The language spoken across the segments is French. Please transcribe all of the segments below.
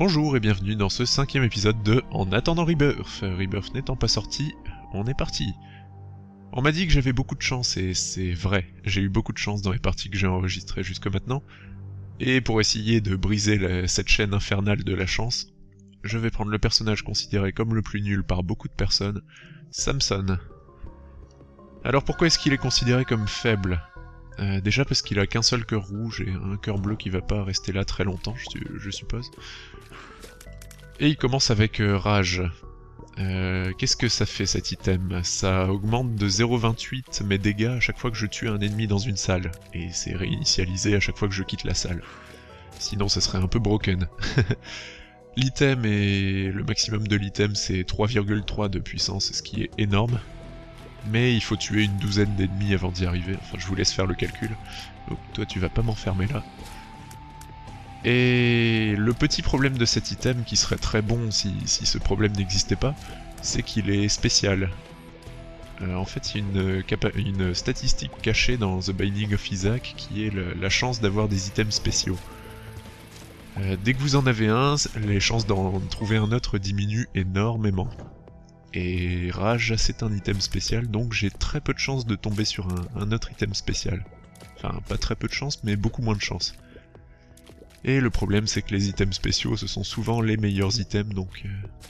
Bonjour et bienvenue dans ce 5e épisode de En attendant Rebirth. Rebirth n'étant pas sorti, on est parti. On m'a dit que j'avais beaucoup de chance et c'est vrai, j'ai eu beaucoup de chance dans les parties que j'ai enregistrées jusque maintenant. Et pour essayer de briser cette chaîne infernale de la chance, je vais prendre le personnage considéré comme le plus nul par beaucoup de personnes, Samson. Alors pourquoi est-ce qu'il est considéré comme faible ? Déjà parce qu'il a qu'un seul cœur rouge et un cœur bleu qui va pas rester là très longtemps, je suppose. Et il commence avec rage. Qu'est-ce que ça fait cet item? Ça augmente de 0,28 mes dégâts à chaque fois que je tue un ennemi dans une salle, et c'est réinitialisé à chaque fois que je quitte la salle. Sinon ça serait un peu broken. L'item et le maximum de l'item c'est 3,3 de puissance, ce qui est énorme. Mais il faut tuer une douzaine d'ennemis avant d'y arriver, enfin je vous laisse faire le calcul. Donc toi tu vas pas m'enfermer là. Et le petit problème de cet item, qui serait très bon si ce problème n'existait pas, c'est qu'il est spécial. En fait, il y a une statistique cachée dans The Binding of Isaac qui est la chance d'avoir des items spéciaux. Dès que vous en avez un, les chances d'en trouver un autre diminuent énormément. Et Rage, c'est un item spécial, donc j'ai très peu de chances de tomber sur un autre item spécial. Enfin, pas très peu de chance, mais beaucoup moins de chance. Et le problème, c'est que les items spéciaux, ce sont souvent les meilleurs items, donc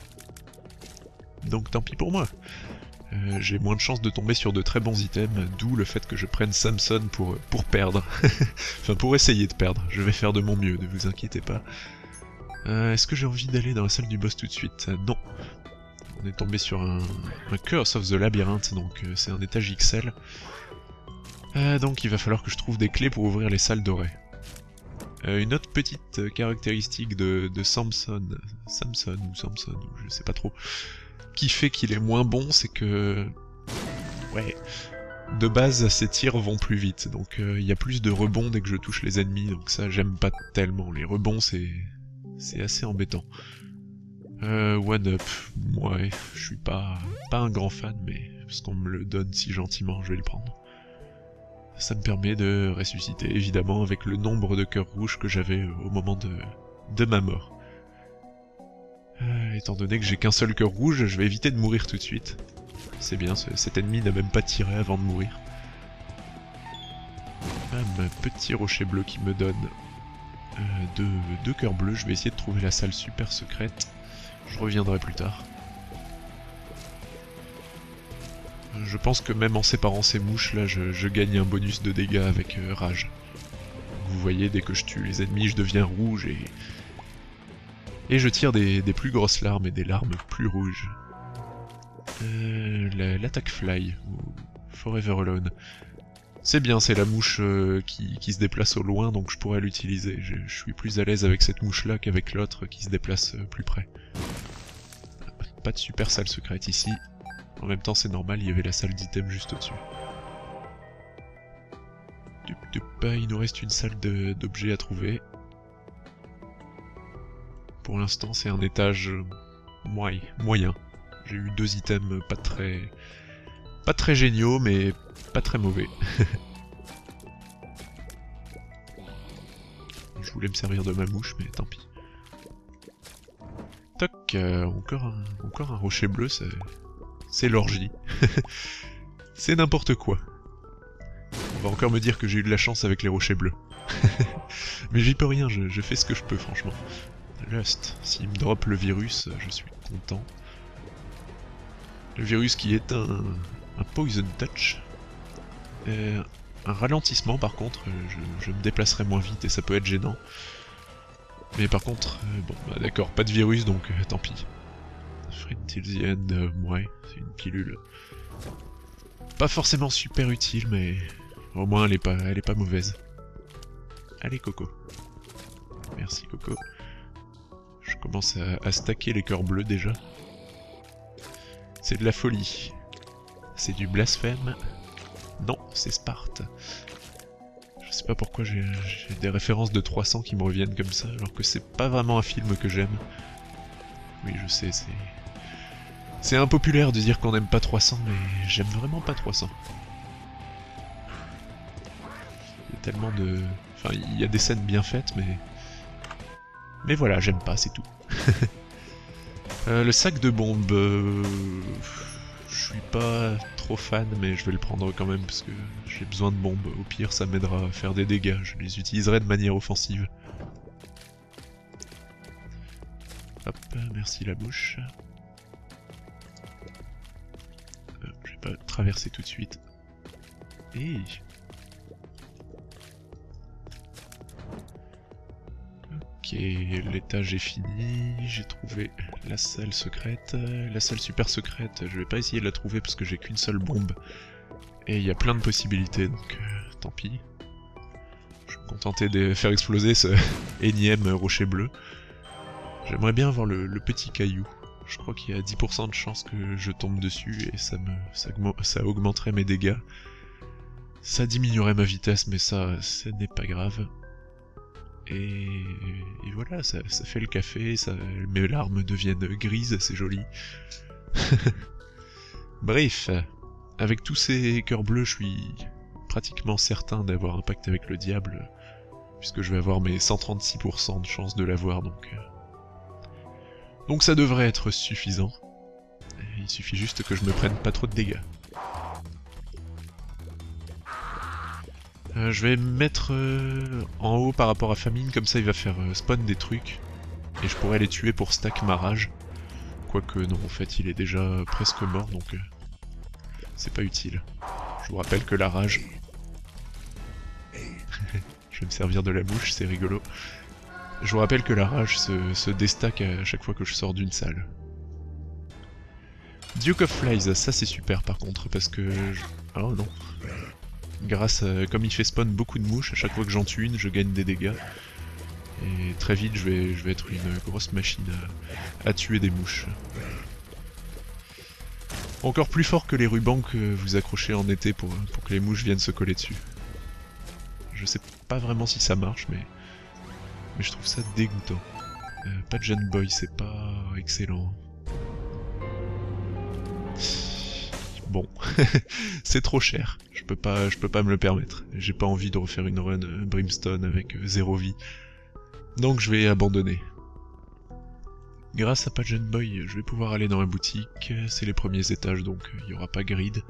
tant pis pour moi. J'ai moins de chances de tomber sur de très bons items, d'où le fait que je prenne Samson pour perdre. Enfin, pour essayer de perdre. Je vais faire de mon mieux, ne vous inquiétez pas. Est-ce que j'ai envie d'aller dans la salle du boss tout de suite? Non. On est tombé sur un Curse of the Labyrinth, donc c'est un étage XL. Donc il va falloir que je trouve des clés pour ouvrir les salles dorées. Une autre petite caractéristique de Samson, je sais pas trop, qui fait qu'il est moins bon, c'est que... Ouais... De base, ses tirs vont plus vite, donc il y a plus de rebonds dès que je touche les ennemis, donc ça j'aime pas tellement. Les rebonds c'est assez embêtant. One Up, ouais, je suis pas un grand fan, mais parce qu'on me le donne si gentiment, je vais le prendre. Ça me permet de ressusciter, évidemment, avec le nombre de cœurs rouges que j'avais au moment de ma mort. Étant donné que j'ai qu'un seul cœur rouge, je vais éviter de mourir tout de suite. C'est bien, cet ennemi n'a même pas tiré avant de mourir. Un petit rocher bleu qui me donne deux cœurs bleus, je vais essayer de trouver la salle super secrète. Je reviendrai plus tard. Je pense que même en séparant ces mouches, là, je gagne un bonus de dégâts avec Rage. Vous voyez, dès que je tue les ennemis, je deviens rouge et je tire des plus grosses larmes et des larmes plus rouges. L'attaque Fly, ou Forever Alone. C'est bien, c'est la mouche qui se déplace au loin, donc je pourrais l'utiliser. Je suis plus à l'aise avec cette mouche-là qu'avec l'autre qui se déplace plus près. Pas de super salle secrète ici. En même temps, c'est normal, il y avait la salle d'item juste au-dessus. Il nous reste une salle d'objets à trouver. Pour l'instant, c'est un étage moyen. J'ai eu 2 items pas très géniaux, mais pas très mauvais. Je voulais me servir de ma mouche, mais tant pis. Toc, encore un rocher bleu, c'est l'orgie. C'est n'importe quoi. On va encore me dire que j'ai eu de la chance avec les rochers bleus. Mais j'y peux rien, je fais ce que je peux, franchement. Lust, s'il me drop le virus, je suis content. Le virus qui est un Poison Touch. Un ralentissement par contre, je me déplacerai moins vite et ça peut être gênant. Mais par contre, bon bah d'accord, pas de virus donc tant pis. Friend till the end, ouais, c'est une pilule. Pas forcément super utile, mais au moins elle est pas mauvaise. Allez Coco. Merci Coco. Je commence à stacker les cœurs bleus déjà. C'est de la folie. C'est du blasphème. Non, c'est Sparte. Je sais pas pourquoi j'ai des références de 300 qui me reviennent comme ça, alors que c'est pas vraiment un film que j'aime. Oui, je sais, c'est impopulaire de dire qu'on n'aime pas 300, mais j'aime vraiment pas 300. Il y a tellement de... Enfin, il y a des scènes bien faites, mais Mais voilà, j'aime pas, c'est tout. Le sac de bombes... je suis pas trop fan, mais je vais le prendre quand même, parce que j'ai besoin de bombes. Au pire, ça m'aidera à faire des dégâts, je les utiliserai de manière offensive. Hop, merci la bouche. Je vais pas traverser tout de suite. Et... Ok, l'étage est fini, j'ai trouvé la salle secrète. La salle super secrète, je vais pas essayer de la trouver parce que j'ai qu'une seule bombe. Et il y a plein de possibilités, donc tant pis. Je vais me contenter de faire exploser ce énième rocher bleu. J'aimerais bien avoir le petit caillou. Je crois qu'il y a 10% de chance que je tombe dessus et ça augmenterait mes dégâts. Ça diminuerait ma vitesse, mais ça, ce n'est pas grave. Et voilà, ça fait le café, mes larmes deviennent grises, c'est joli. Bref, avec tous ces cœurs bleus, je suis pratiquement certain d'avoir un pacte avec le diable, puisque je vais avoir mes 136% de chance de l'avoir, donc ça devrait être suffisant. Il suffit juste que je me prenne pas trop de dégâts. Je vais me mettre en haut par rapport à Famine, comme ça il va faire spawn des trucs. Et je pourrais les tuer pour stack ma rage. Quoique non, en fait il est déjà presque mort, donc c'est pas utile. Je vous rappelle que la rage... je vais me servir de la bouche, c'est rigolo. Je vous rappelle que la rage se déstack à chaque fois que je sors d'une salle. Duke of Flies, ça c'est super par contre, parce que... Oh non. Comme il fait spawn beaucoup de mouches, à chaque fois que j'en tue une, je gagne des dégâts. Et très vite, je vais être une grosse machine à tuer des mouches. Encore plus fort que les rubans que vous accrochez en été pour que les mouches viennent se coller dessus. Je sais pas vraiment si ça marche, mais je trouve ça dégoûtant. Pas de Gen Boy, c'est pas excellent. Bon, c'est trop cher, je peux pas me le permettre. J'ai pas envie de refaire une run Brimstone avec 0 vie. Donc je vais abandonner. Grâce à pas de Gen Boy, je vais pouvoir aller dans la boutique, c'est les premiers étages donc il n'y aura pas grid.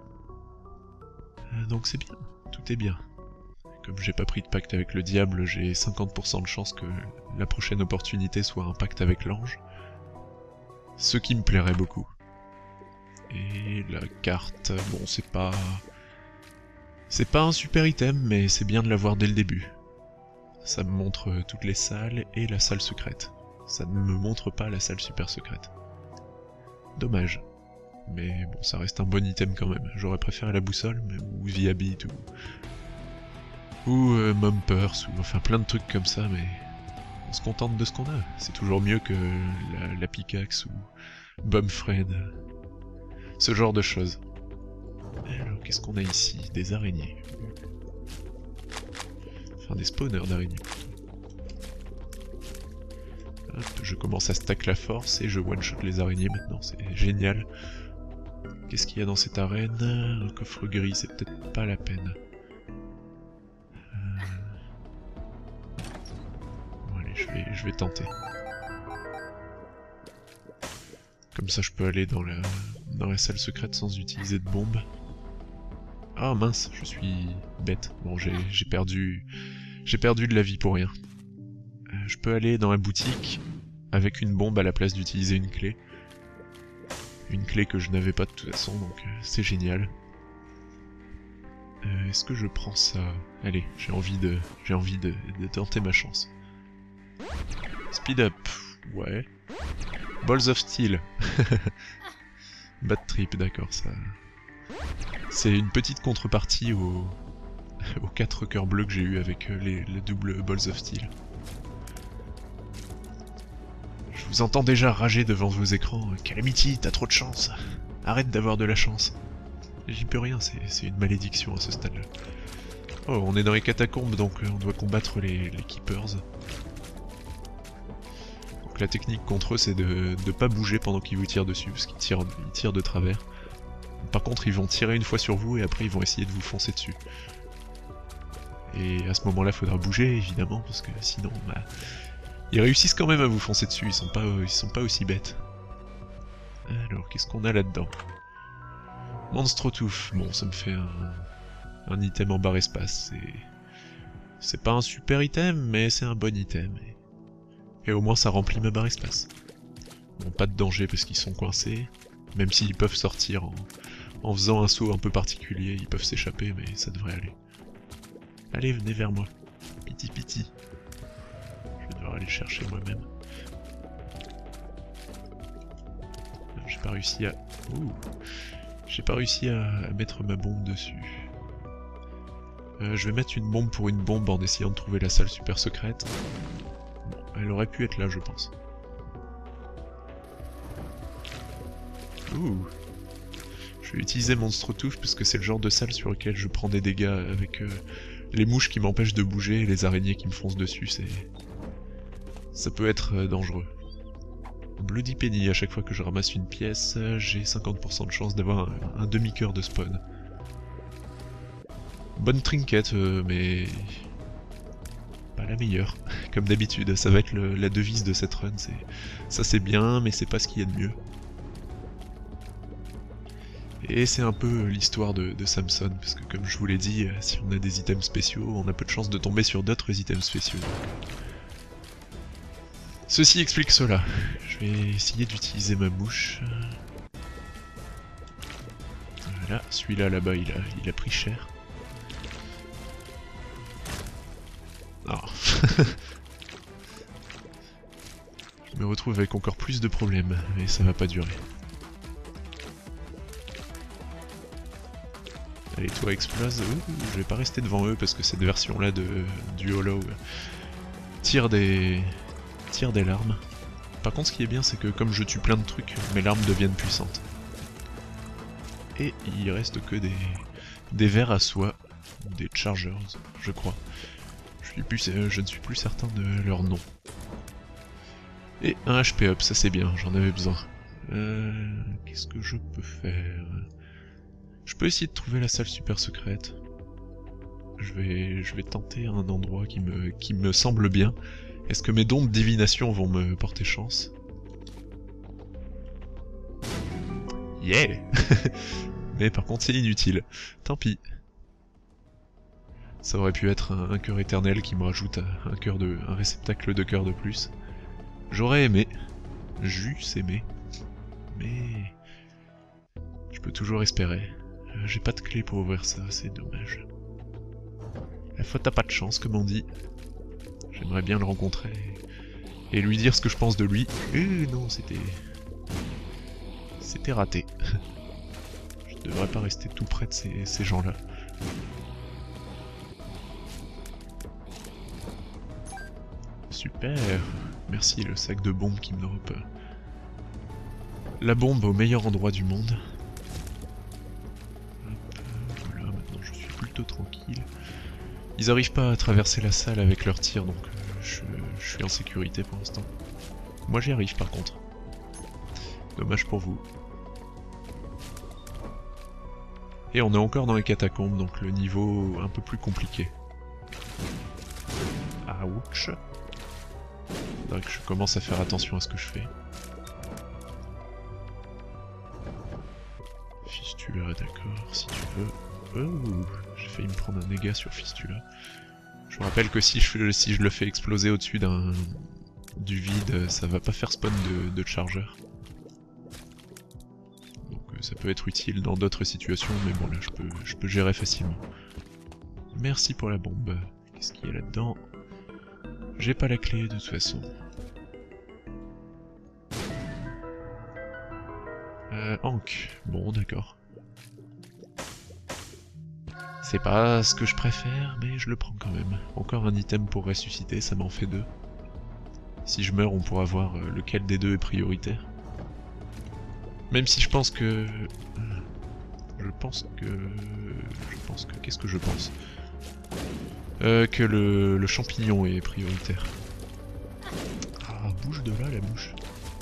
Donc c'est bien, tout est bien. Comme j'ai pas pris de pacte avec le diable, j'ai 50% de chance que la prochaine opportunité soit un pacte avec l'ange. Ce qui me plairait beaucoup. Et la carte, bon c'est pas un super item, mais c'est bien de l'avoir dès le début. Ça me montre toutes les salles et la salle secrète. Ça ne me montre pas la salle super secrète. Dommage. Mais bon, ça reste un bon item quand même. J'aurais préféré la boussole, ou Viabit, ou Mumpers, ou enfin plein de trucs comme ça, mais on se contente de ce qu'on a. C'est toujours mieux que la pickaxe ou Bumfred. Ce genre de choses. Alors, qu'est-ce qu'on a ici? Des araignées. Enfin, des spawners d'araignées. Hop, je commence à stack la force et je one-shot les araignées maintenant, c'est génial. Qu'est-ce qu'il y a dans cette arène? Un coffre gris, c'est peut-être pas la peine. Bon, allez, je vais tenter. Comme ça je peux aller dans la salle secrète sans utiliser de bombe. Ah mince, je suis bête. Bon, j'ai perdu de la vie pour rien. Je peux aller dans la boutique avec une bombe à la place d'utiliser une clé. Une clé que je n'avais pas de toute façon, donc c'est génial. Est-ce que je prends ça? Allez, j'ai envie de tenter ma chance. Speed up, ouais. Balls of Steel. Bad Trip, d'accord, ça... C'est une petite contrepartie aux 4 cœurs bleus que j'ai eu avec les doubles Balls of Steel. Je vous entends déjà rager devant vos écrans. Calamity, t'as trop de chance. Arrête d'avoir de la chance. J'y peux rien, c'est une malédiction à ce stade-là. Oh, on est dans les catacombes, donc on doit combattre les Keepers. La technique contre eux, c'est de ne pas bouger pendant qu'ils vous tirent dessus, parce qu'ils tirent de travers. Par contre, ils vont tirer une fois sur vous, et après ils vont essayer de vous foncer dessus. Et à ce moment-là, il faudra bouger, évidemment, parce que sinon, bah, Ils réussissent quand même à vous foncer dessus, ils sont pas aussi bêtes. Alors, qu'est-ce qu'on a là-dedans? Monstrotouf. Bon, ça me fait un item en barre espace. C'est pas un super item, mais c'est un bon item. Et au moins ça remplit ma barre espace. Bon, pas de danger parce qu'ils sont coincés. Même s'ils peuvent sortir en faisant un saut un peu particulier, ils peuvent s'échapper, mais ça devrait aller. Allez, venez vers moi. Piti piti. Je vais devoir aller le chercher moi-même. J'ai pas réussi à... Ouh. J'ai pas réussi à mettre ma bombe dessus. Je vais mettre une bombe pour une bombe en essayant de trouver la salle super secrète. Bon, elle aurait pu être là, je pense. Ouh. Je vais utiliser Monstrotouf parce que c'est le genre de salle sur lequel je prends des dégâts avec les mouches qui m'empêchent de bouger et les araignées qui me foncent dessus. Ça peut être dangereux. Bloody Penny, à chaque fois que je ramasse une pièce, j'ai 50% de chance d'avoir un demi-cœur de spawn. Bonne trinket, mais pas la meilleure, comme d'habitude. Ça va être la devise de cette run, ça c'est bien, mais c'est pas ce qu'il y a de mieux. Et c'est un peu l'histoire de Samson, parce que comme je vous l'ai dit, si on a des items spéciaux, on a peu de chance de tomber sur d'autres items spéciaux. Ceci explique cela. Je vais essayer d'utiliser ma mouche. Voilà, celui-là là-bas, il a pris cher. Oh. Je me retrouve avec encore plus de problèmes, mais ça va pas durer. Allez, toi explose. Je vais pas rester devant eux parce que cette version-là du Hollow tire des larmes. Par contre, ce qui est bien, c'est que comme je tue plein de trucs, mes larmes deviennent puissantes. Et il reste que des vers à soie, des chargers, je crois. Je ne suis plus certain de leur nom. Et un HP up, ça c'est bien, j'en avais besoin. Qu'est-ce que je peux faire? Je peux essayer de trouver la salle super secrète. Je vais tenter un endroit qui me semble bien. Est-ce que mes dons de divination vont me porter chance? Yeah. Mais par contre c'est inutile. Tant pis. Ça aurait pu être un cœur éternel qui me rajoute un réceptacle de cœur de plus. J'aurais aimé. J'eusse aimé. Mais... je peux toujours espérer. J'ai pas de clé pour ouvrir ça, c'est dommage. La faute a pas de chance, comme on dit. J'aimerais bien le rencontrer et lui dire ce que je pense de lui. Non, c'était raté. Je devrais pas rester tout près de ces gens-là. Super. Merci le sac de bombes qui me drop la bombe au meilleur endroit du monde. Voilà, maintenant je suis plutôt tranquille. Ils arrivent pas à traverser la salle avec leurs tirs, donc je suis en sécurité pour l'instant. Moi j'y arrive par contre. Dommage pour vous. Et on est encore dans les catacombes, donc le niveau un peu plus compliqué. Ouch. Faudrait que je commence à faire attention à ce que je fais. Fistula, d'accord, si tu veux. Oh, j'ai failli me prendre un dégât sur Fistula. Je me rappelle que si je le fais exploser au-dessus du vide, ça va pas faire spawn de charger. Donc ça peut être utile dans d'autres situations, mais bon là je peux gérer facilement. Merci pour la bombe. Qu'est-ce qu'il y a là-dedans? J'ai pas la clé de toute façon. Hank. Bon, d'accord. C'est pas ce que je préfère, mais je le prends quand même. Encore un item pour ressusciter, ça m'en fait 2. Si je meurs, on pourra voir lequel des deux est prioritaire. Même si je pense que... Qu'est-ce que je pense? Que le champignon est prioritaire. Ah, bouge de là, la mouche.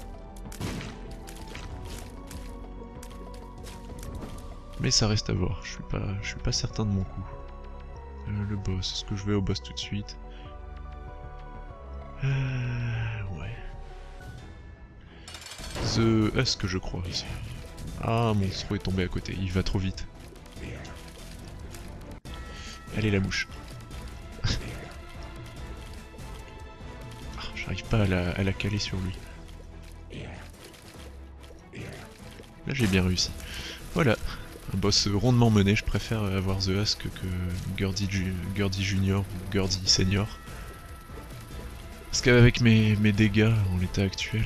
Mais ça reste à voir, je suis pas certain de mon coup. Le boss, est-ce que je vais au boss tout de suite? Ouais. The Husk, je crois, ici. Ah, mon Monstro est tombé à côté, il va trop vite. Allez, la mouche. Ah, j'arrive pas à la caler sur lui. Là, j'ai bien réussi. Voilà. Un boss rondement mené, je préfère avoir The Husk que Gurdy Junior ou Gurdy Senior. Parce qu'avec mes dégâts en l'état actuel,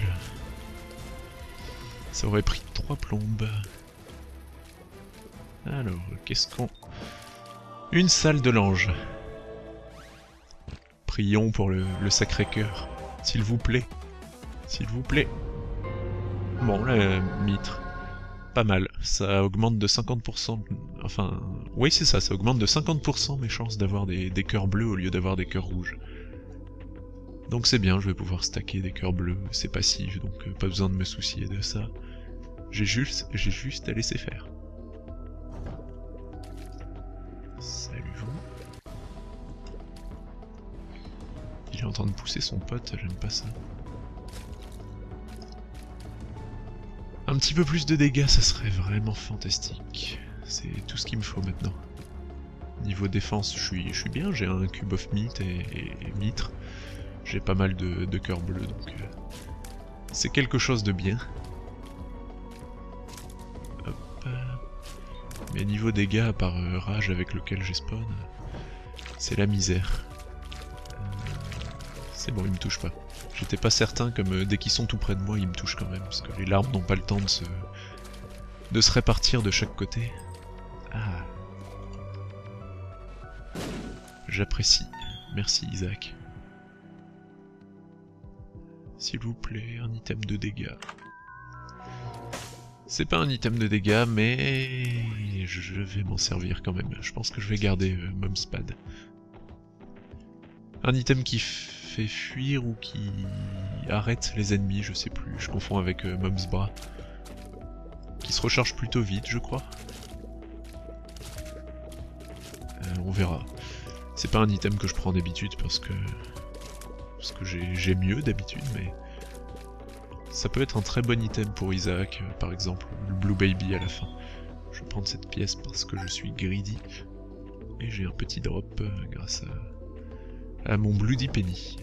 ça aurait pris 3 plombes. Alors, qu'est-ce qu'on... Une salle de l'ange. Prions pour le Sacré-Cœur. S'il vous plaît. S'il vous plaît. Bon, la mitre. Pas mal. Ça augmente de 50%. Enfin, oui c'est ça, ça augmente de 50% mes chances d'avoir des cœurs bleus au lieu d'avoir des cœurs rouges. Donc c'est bien, je vais pouvoir stacker des cœurs bleus, c'est passif, donc pas besoin de me soucier de ça. J'ai juste à laisser faire. Salut vous. Il est en train de pousser son pote, j'aime pas ça. Un petit peu plus de dégâts, ça serait vraiment fantastique. C'est tout ce qu'il me faut maintenant. Niveau défense, je suis bien, j'ai un Cube of Meat et mitre. J'ai pas mal de cœurs bleus, donc c'est quelque chose de bien. Hop. Mais niveau dégâts, à part rage avec lequel j'ai spawn, c'est la misère. C'est bon, il me touche pas. J'étais pas certain, comme dès qu'ils sont tout près de moi, ils me touchent quand même, parce que les larmes n'ont pas le temps de se répartir de chaque côté. Ah. J'apprécie. Merci Isaac. S'il vous plaît, un item de dégâts. C'est pas un item de dégâts, mais je vais m'en servir quand même. Je pense que je vais garder Momspad. Un item qui fait fuir ou qui arrête les ennemis, je sais plus. Je confonds avec Momsbra. Qui se recharge plutôt vite, je crois. On verra. C'est pas un item que je prends d'habitude parce que j'ai mieux d'habitude, mais ça peut être un très bon item pour Isaac, par exemple, le Blue Baby à la fin. Je vais prendre cette pièce parce que je suis greedy, et j'ai un petit drop grâce à mon Bloody Penny.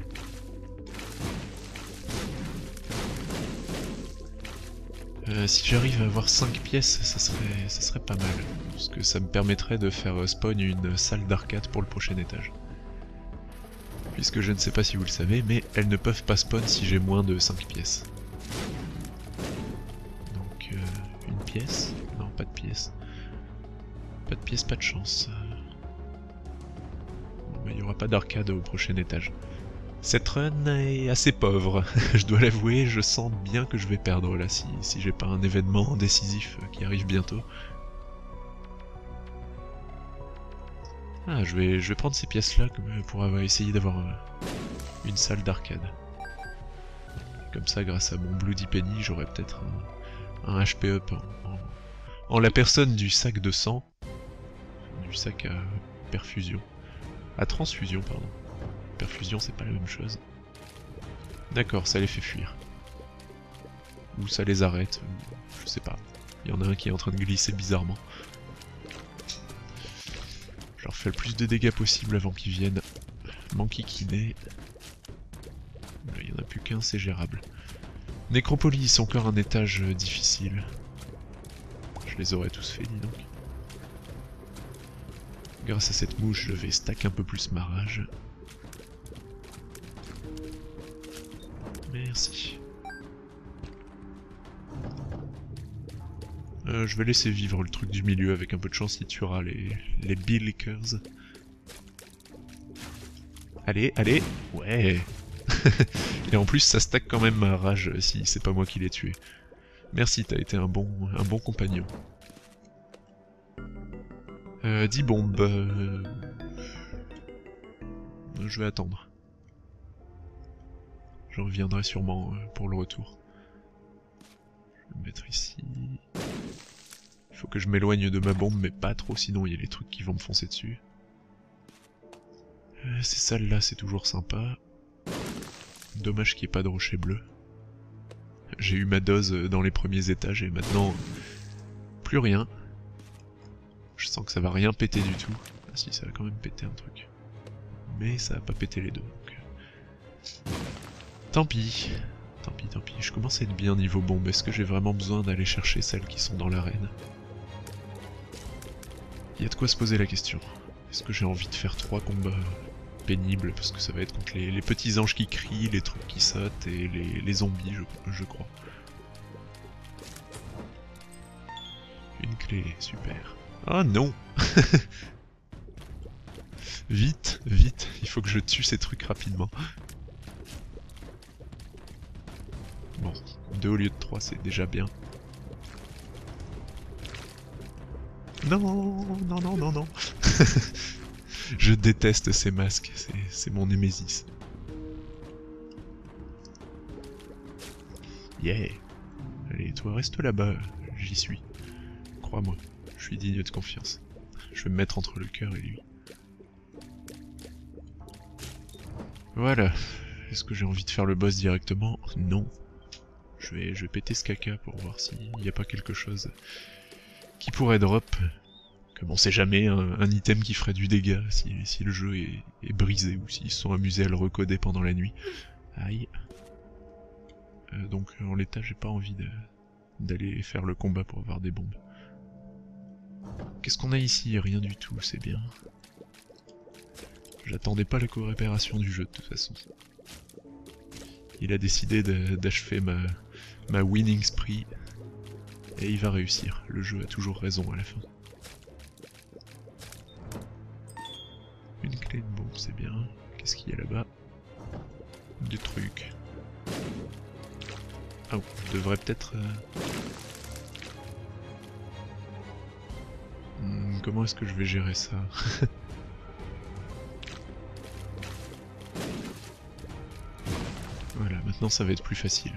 Si j'arrive à avoir 5 pièces, ça serait pas mal, parce que ça me permettrait de faire spawn une salle d'arcade pour le prochain étage. Puisque je ne sais pas si vous le savez, mais elles ne peuvent pas spawn si j'ai moins de 5 pièces. Donc, une pièce? Non, pas de pièce. Pas de pièce, pas de chance. Bon, bah, il n'y aura pas d'arcade au prochain étage. Cette run est assez pauvre, je dois l'avouer, je sens bien que je vais perdre là si j'ai pas un événement décisif qui arrive bientôt. Ah, je vais prendre ces pièces-là pour essayer d'avoir une salle d'arcade. Comme ça, grâce à mon Bloody Penny, j'aurai peut-être un HP up en la personne du sac de sang. Du sac à perfusion. À transfusion, pardon. Perfusion, c'est pas la même chose. D'accord, ça les fait fuir. Ou ça les arrête, je sais pas. Il y en a un qui est en train de glisser bizarrement. Je leur fais le plus de dégâts possible avant qu'ils viennent m'enquiquiner. Il n'y en a plus qu'un, c'est gérable. Nécropolis, encore un étage difficile. Je les aurais tous fait, dis donc. Grâce à cette mouche, je vais stack un peu plus ma rage. Merci. Je vais laisser vivre le truc du milieu, avec un peu de chance il tuera les Billikers. Allez, allez. Ouais. Et en plus ça stack quand même ma rage si c'est pas moi qui l'ai tué. Merci, t'as été un bon compagnon. 10 bombes. Je vais attendre. Je reviendrai sûrement pour le retour. Je vais me mettre ici. Il faut que je m'éloigne de ma bombe, mais pas trop, sinon il y a les trucs qui vont me foncer dessus. Ces salles-là, c'est toujours sympa. Dommage qu'il n'y ait pas de rocher bleu. J'ai eu ma dose dans les premiers étages et maintenant... plus rien. Je sens que ça va rien péter du tout. Ah si, ça va quand même péter un truc. Mais ça va pas péter les deux. Donc... tant pis. Tant pis, tant pis. Je commence à être bien niveau bombe. Est-ce que j'ai vraiment besoin d'aller chercher celles qui sont dans l'arène? Il y a de quoi se poser la question. Est-ce que j'ai envie de faire 3 combats pénibles? Parce que ça va être contre les petits anges qui crient, les trucs qui sautent et les zombies, je crois. Une clé, super. Ah non. Vite, vite, il faut que je tue ces trucs rapidement. Bon, 2 au lieu de 3, c'est déjà bien. Non, non, non, non, non. Je déteste ces masques, c'est mon némésis. Yeah. Allez, toi reste là-bas, j'y suis. Crois-moi, je suis digne de confiance. Je vais me mettre entre le cœur et lui. Voilà. Est-ce que j'ai envie de faire le boss directement? Non. Je vais péter ce caca pour voir s'il n'y a pas quelque chose qui pourrait drop. Comme on sait jamais, un item qui ferait du dégât si le jeu est brisé ou s'ils se sont amusés à le recoder pendant la nuit. Aïe. Donc en l'état, j'ai pas envie d'aller faire le combat pour avoir des bombes. Qu'est-ce qu'on a ici? Rien du tout, c'est bien. J'attendais pas la coopération du jeu de toute façon. Il a décidé d'achever ma winning spree. Et il va réussir. Le jeu a toujours raison à la fin. Une clé de bombe, c'est bien. Qu'est-ce qu'il y a là-bas? Des trucs. Ah, on devrait peut-être... comment est-ce que je vais gérer ça? Voilà, maintenant ça va être plus facile.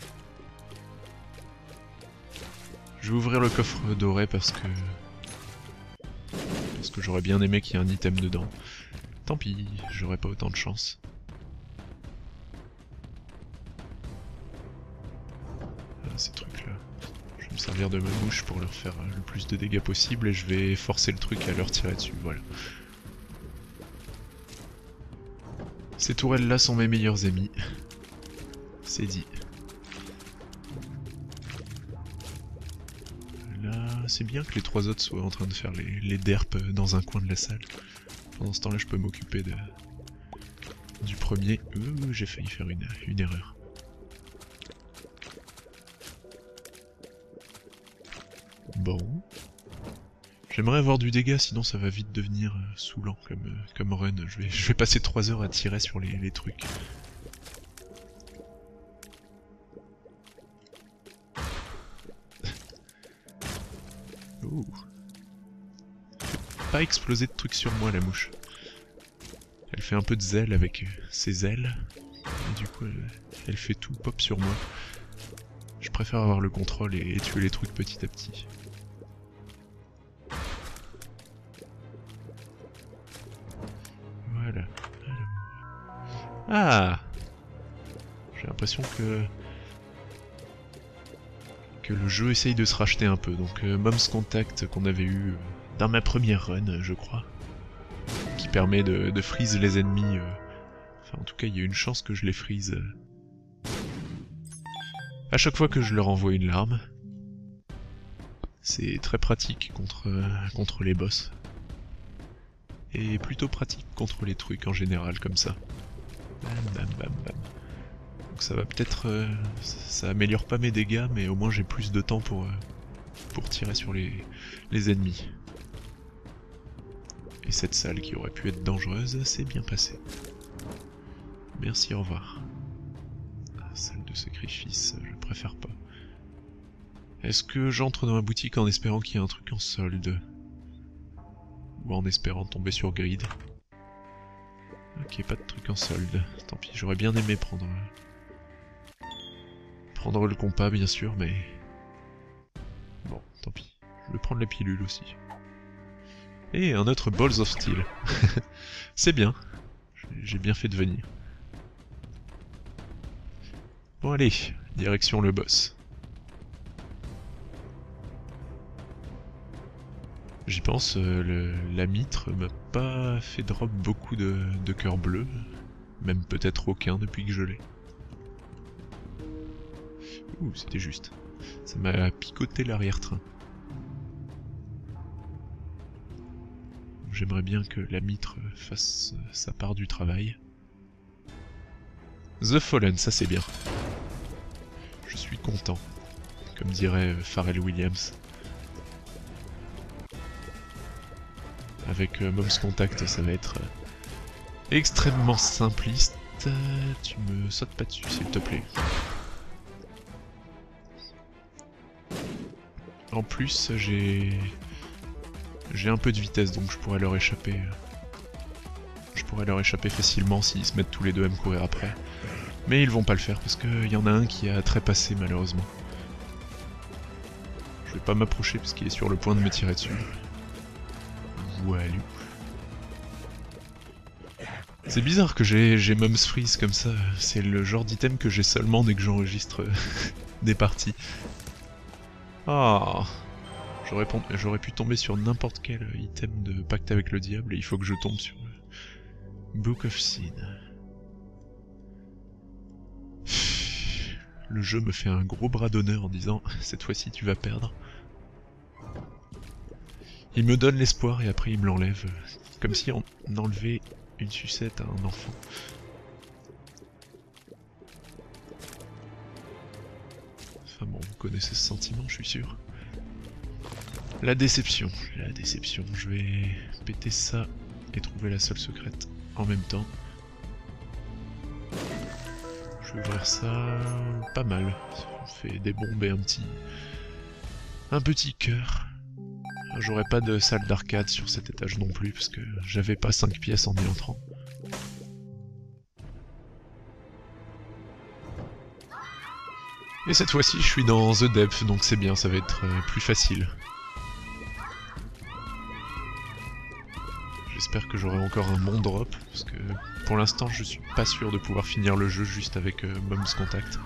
Je vais ouvrir le coffre doré parce que j'aurais bien aimé qu'il y ait un item dedans. Tant pis, j'aurais pas autant de chance. Ah, ces trucs-là. Je vais me servir de ma mouche pour leur faire le plus de dégâts possible et je vais forcer le truc à leur tirer dessus, voilà. Ces tourelles-là sont mes meilleurs amis. C'est dit. Là, c'est bien que les 3 autres soient en train de faire les derpes dans un coin de la salle. Pendant ce temps-là, je peux m'occuper du premier. J'ai failli faire une erreur. Bon. J'aimerais avoir du dégât, sinon ça va vite devenir saoulant comme run. Je vais passer 3 heures à tirer sur les trucs. Ouh. Fais pas exploser de trucs sur moi, la mouche. Elle fait un peu de zèle avec ses ailes. Et du coup, elle fait tout pop sur moi. Je préfère avoir le contrôle et tuer les trucs petit à petit. Voilà. Ah! J'ai l'impression que le jeu essaye de se racheter un peu. Donc Mom's Contact qu'on avait eu dans ma première run, je crois, qui permet de freeze les ennemis. Enfin, en tout cas, il y a une chance que je les freeze à chaque fois que je leur envoie une larme. C'est très pratique contre les boss. Et plutôt pratique contre les trucs en général, comme ça. Bam, bam, bam, bam. Donc ça va peut-être... ça améliore pas mes dégâts, mais au moins j'ai plus de temps pour tirer sur les ennemis. Et cette salle qui aurait pu être dangereuse, c'est bien passé. Merci, au revoir. Ah, salle de sacrifice, je préfère pas. Est-ce que j'entre dans la boutique en espérant qu'il y ait un truc en solde? Ou en espérant tomber sur grid? Ok, pas de truc en solde. Tant pis, j'aurais bien aimé prendre le compas, bien sûr, mais... Bon, tant pis. Je vais prendre la pilule aussi. Et un autre Balls of Steel. C'est bien. J'ai bien fait de venir. Bon allez, direction le boss. J'y pense, la mitre m'a pas fait drop beaucoup de cœurs bleus, même peut-être aucun depuis que je l'ai. Ouh, c'était juste. Ça m'a picoté l'arrière-train. J'aimerais bien que la mitre fasse sa part du travail. The Fallen, ça c'est bien. Je suis content, comme dirait Pharrell Williams. Avec Mom's Contact, ça va être extrêmement simpliste. Tu me sautes pas dessus, s'il te plaît. En plus, j'ai un peu de vitesse, donc je pourrais leur échapper. Je pourrais leur échapper facilement s'ils se mettent tous les deux à me courir après. Mais ils vont pas le faire parce qu'il y en a un qui a trépassé malheureusement. Je vais pas m'approcher parce qu'il est sur le point de me tirer dessus. Voilà. C'est bizarre que j'ai Mom's Freeze comme ça. C'est le genre d'item que j'ai seulement dès que j'enregistre des parties. Ah, j'aurais pu tomber sur n'importe quel item de Pacte avec le Diable et il faut que je tombe sur le Book of Sin. Le jeu me fait un gros bras d'honneur en disant « Cette fois-ci tu vas perdre ». Il me donne l'espoir et après il me l'enlève. Comme si on enlevait une sucette à un enfant. Enfin bon, vous connaissez ce sentiment, je suis sûr. La déception. La déception. Je vais péter ça et trouver la seule secrète en même temps. Je vais ouvrir ça pas mal. Ça fait des bombes et un petit cœur. J'aurais pas de salle d'arcade sur cet étage non plus parce que j'avais pas 5 pièces en y entrant. Et cette fois-ci je suis dans The Depth donc c'est bien, ça va être plus facile. J'espère que j'aurai encore un bon drop parce que pour l'instant je suis pas sûr de pouvoir finir le jeu juste avec Mom's Contact.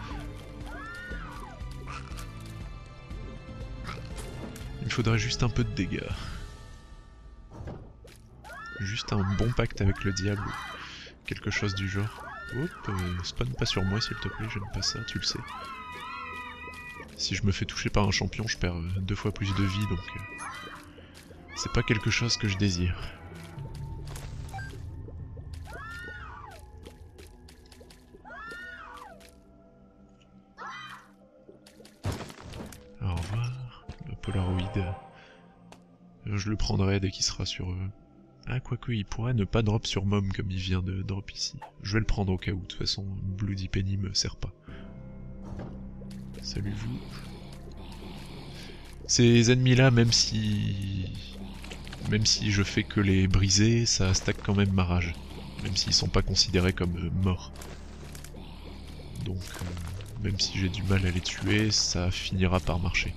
Il faudrait juste un peu de dégâts. Juste un bon pacte avec le diable ou quelque chose du genre. Hop, spawn pas sur moi s'il te plaît, j'aime pas ça, tu le sais. Si je me fais toucher par un champion, je perds 2 fois plus de vie, donc c'est pas quelque chose que je désire. Au revoir, le Polaroid. Je le prendrai dès qu'il sera sur... Ah, quoique, il pourrait ne pas drop sur Mom comme il vient de drop ici. Je vais le prendre au cas où, de toute façon, Bloody Penny me sert pas. Salut vous. Ces ennemis-là, même si je fais que les briser, ça stack quand même ma rage. Même s'ils sont pas considérés comme morts. Donc, même si j'ai du mal à les tuer, ça finira par marcher.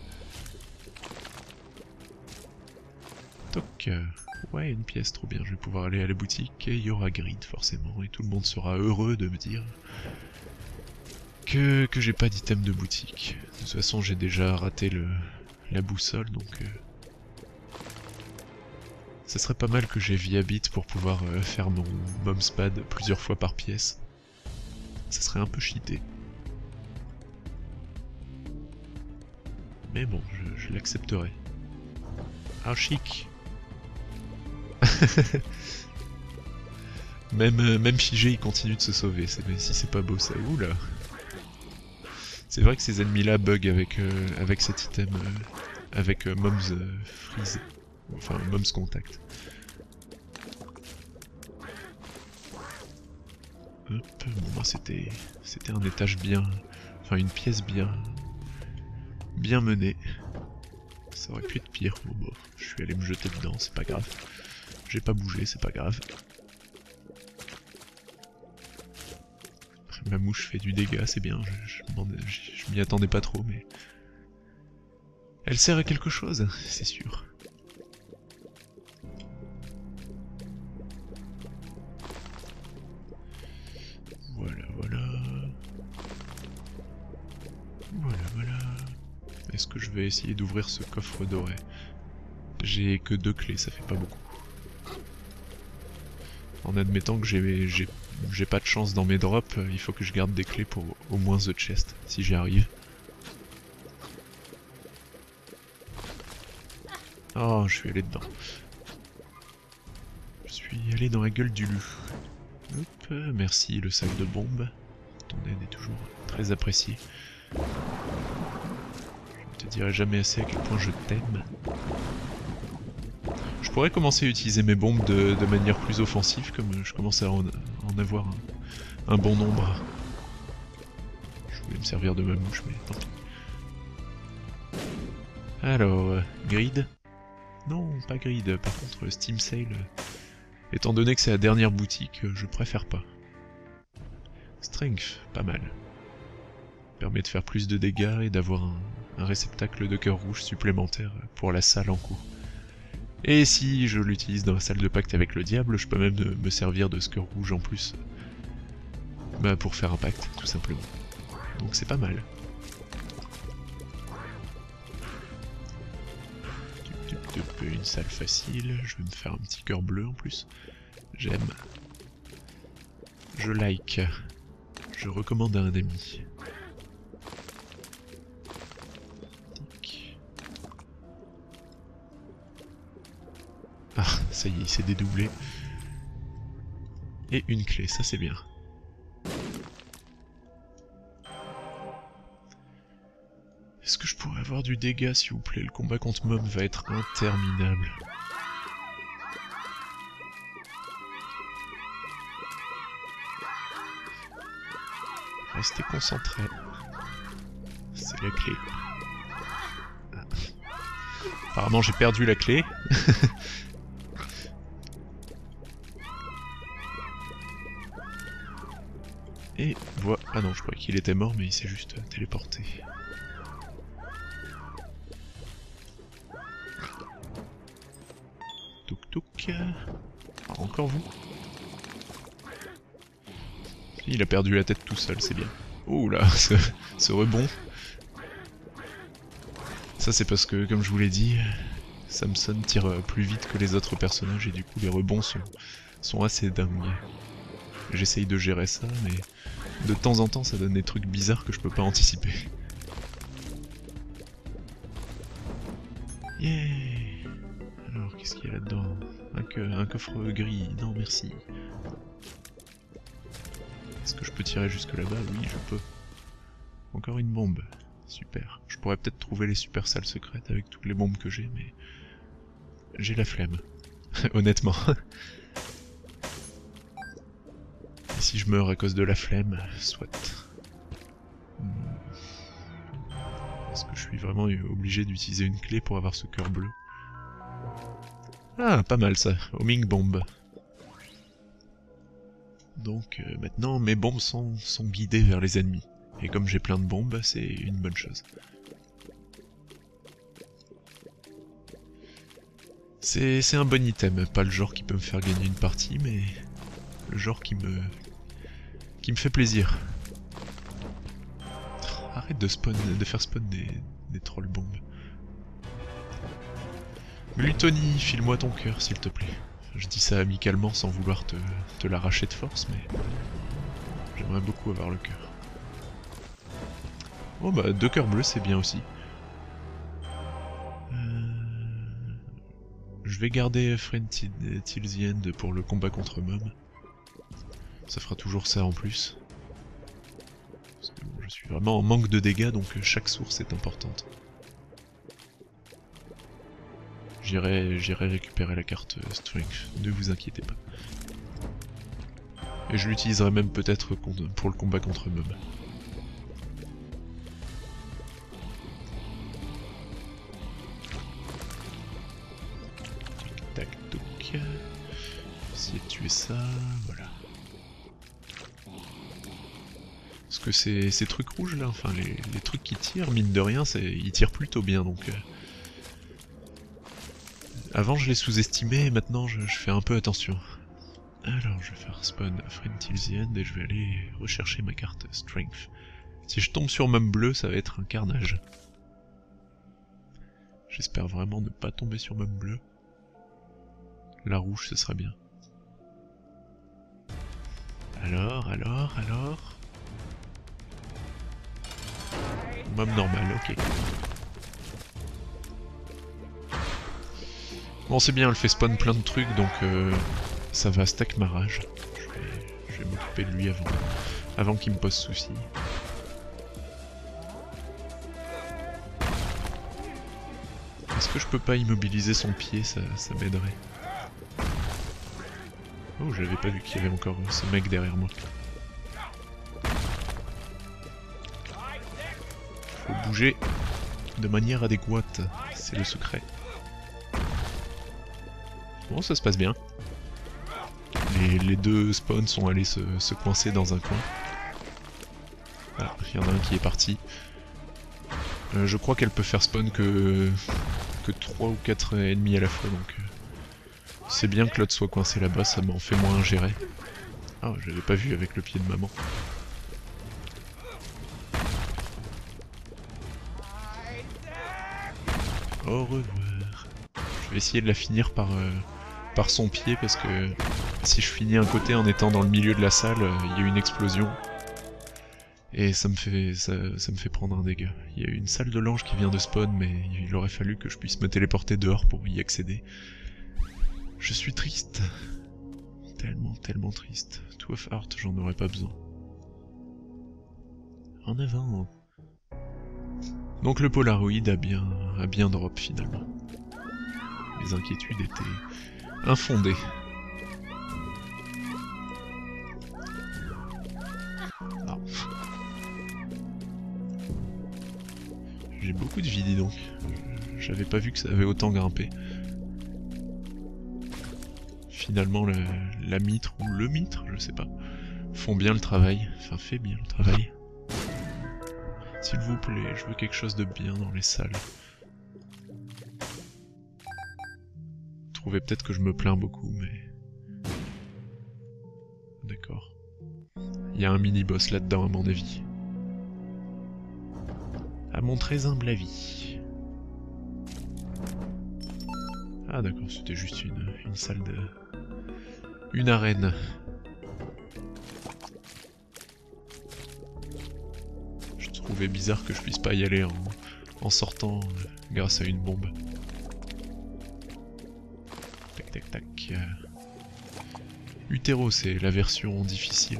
Toc. Ouais, une pièce, trop bien, je vais pouvoir aller à la boutique et il y aura Grid forcément, et tout le monde sera heureux de me dire que j'ai pas d'item de boutique. De toute façon, j'ai déjà raté la boussole, donc ça serait pas mal que j'ai Viabit pour pouvoir faire mon Mom's Pad plusieurs fois par pièce. Ça serait un peu cheaté. Mais bon, je l'accepterai. Ah, chic. Même figé, il continue de se sauver, même si c'est pas beau ça. Oula. C'est vrai que ces ennemis-là bug avec cet item, avec Mom's Freeze, enfin Mom's Contact. Hop, bon bah c'était un étage bien, enfin une pièce bien menée. Ça aurait pu être pire. Bon bah, je suis allé me jeter dedans, c'est pas grave. J'ai pas bougé, c'est pas grave. Ma mouche fait du dégât, c'est bien, je m'y attendais pas trop, mais... Elle sert à quelque chose, c'est sûr. Voilà, voilà... Est-ce que je vais essayer d'ouvrir ce coffre doré? J'ai que 2 clés, ça fait pas beaucoup. En admettant que j'ai pas de chance dans mes drops, il faut que je garde des clés pour au moins The Chest, si j'y arrive. Oh, je suis allé dedans. Je suis allé dans la gueule du loup. Hop, merci le sac de bombes. Ton aide est toujours très appréciée. Je ne te dirai jamais assez à quel point je t'aime. Je pourrais commencer à utiliser mes bombes de manière plus offensive, comme je commence à en avoir un bon nombre. Je voulais me servir de ma mouche, mais tant pis. Alors, Grid? Non, pas Grid, par contre Steam Sale, étant donné que c'est la dernière boutique, je préfère pas. Strength, pas mal. Permet de faire plus de dégâts et d'avoir un réceptacle de cœur rouge supplémentaire pour la salle en cours. Et si je l'utilise dans la salle de pacte avec le diable, je peux même me servir de ce cœur rouge en plus. Bah pour faire un pacte, tout simplement. Donc c'est pas mal. Une salle facile, je vais me faire un petit cœur bleu en plus. J'aime. Je like. Je recommande à un ami. Ah, ça y est, il s'est dédoublé. Et une clé, ça c'est bien. Est-ce que je pourrais avoir du dégât, s'il vous plaît? Le combat contre Mom va être interminable. Restez concentrés. C'est la clé. Ah. Apparemment j'ai perdu la clé. Et voilà. Ah non, je croyais qu'il était mort, mais il s'est juste téléporté. Touk touk. Ah, encore vous? Il a perdu la tête tout seul, c'est bien. Oh là, ce rebond. Ça c'est parce que, comme je vous l'ai dit, Samson tire plus vite que les autres personnages et du coup les rebonds sont assez dingues. J'essaye de gérer ça, mais de temps en temps ça donne des trucs bizarres que je peux pas anticiper. Yeah. Alors qu'est-ce qu'il y a là-dedans? Un coffre gris, non merci. Est-ce que je peux tirer jusque là-bas? Oui, je peux. Encore une bombe. Super. Je pourrais peut-être trouver les super salles secrètes avec toutes les bombes que j'ai, mais... j'ai la flemme. Honnêtement. Et si je meurs à cause de la flemme, soit. Est-ce que je suis vraiment obligé d'utiliser une clé pour avoir ce cœur bleu? Ah, pas mal ça. Homing bomb. Donc maintenant mes bombes sont guidées vers les ennemis. Et comme j'ai plein de bombes, c'est une bonne chose. C'est un bon item, pas le genre qui peut me faire gagner une partie, mais le genre qui me fait plaisir. Arrête de faire spawn des troll bombes. Gluttony, file-moi ton cœur s'il te plaît. Je dis ça amicalement sans vouloir te l'arracher de force, mais j'aimerais beaucoup avoir le cœur. Oh bah 2 cœurs bleus c'est bien aussi. Je vais garder Friend Till the End pour le combat contre Mom. Ça fera toujours ça en plus. Parce que bon, je suis vraiment en manque de dégâts donc chaque source est importante. J'irai récupérer la carte Strength, ne vous inquiétez pas. Et je l'utiliserai même peut-être pour le combat contre Mom. Tac, toc. Essayer de tuer ça, voilà. Parce que ces trucs rouges là, enfin les trucs qui tirent, mine de rien, ils tirent plutôt bien donc... Avant je les sous-estimais et maintenant je fais un peu attention. Alors je vais faire spawn Friend Till the End et je vais aller rechercher ma carte Strength. Si je tombe sur Mom bleu, ça va être un carnage. J'espère vraiment ne pas tomber sur mob bleu. La rouge, ce serait bien. Alors... Mob normal, ok. Bon, c'est bien, elle fait spawn plein de trucs, donc ça va stack ma rage. Je vais m'occuper de lui avant qu'il me pose souci. Est-ce que je peux pas immobiliser son pied, ça m'aiderait. Oh, j'avais pas vu qu'il y avait encore ce mec derrière moi. Faut bouger de manière adéquate, c'est le secret. Bon, ça se passe bien. Les deux spawns sont allés se coincer dans un coin. Ah, il y en a un qui est parti. Je crois qu'elle peut faire spawn que 3 ou 4 ennemis à la fois, donc c'est bien que l'autre soit coincé là-bas, ça m'en fait moins gérer. Ah, je l'avais pas vu avec le pied de maman. Au revoir. Je vais essayer de la finir par son pied, parce que si je finis un côté en étant dans le milieu de la salle, il y a une explosion. Et ça me fait prendre un dégât. Il y a une salle de l'ange qui vient de spawn, mais il aurait fallu que je puisse me téléporter dehors pour y accéder. Je suis triste. Tellement triste. Two of Heart, j'en aurais pas besoin. En avant. Donc le Polaroid a bien drop finalement. Mes inquiétudes étaient infondées. Ah. J'ai beaucoup de vie, dis donc. J'avais pas vu que ça avait autant grimpé. Finalement, la mitre ou le mitre, je sais pas, font bien le travail. Enfin, fait bien le travail. S'il vous plaît, je veux quelque chose de bien dans les salles. Trouvez peut-être que je me plains beaucoup, mais... D'accord. Il y a un mini-boss là-dedans, à mon avis. À mon très humble avis. Ah d'accord, c'était juste une salle de... Une arène. Je trouvais bizarre que je puisse pas y aller en sortant grâce à une bombe. Tac tac tac. Utero, c'est la version difficile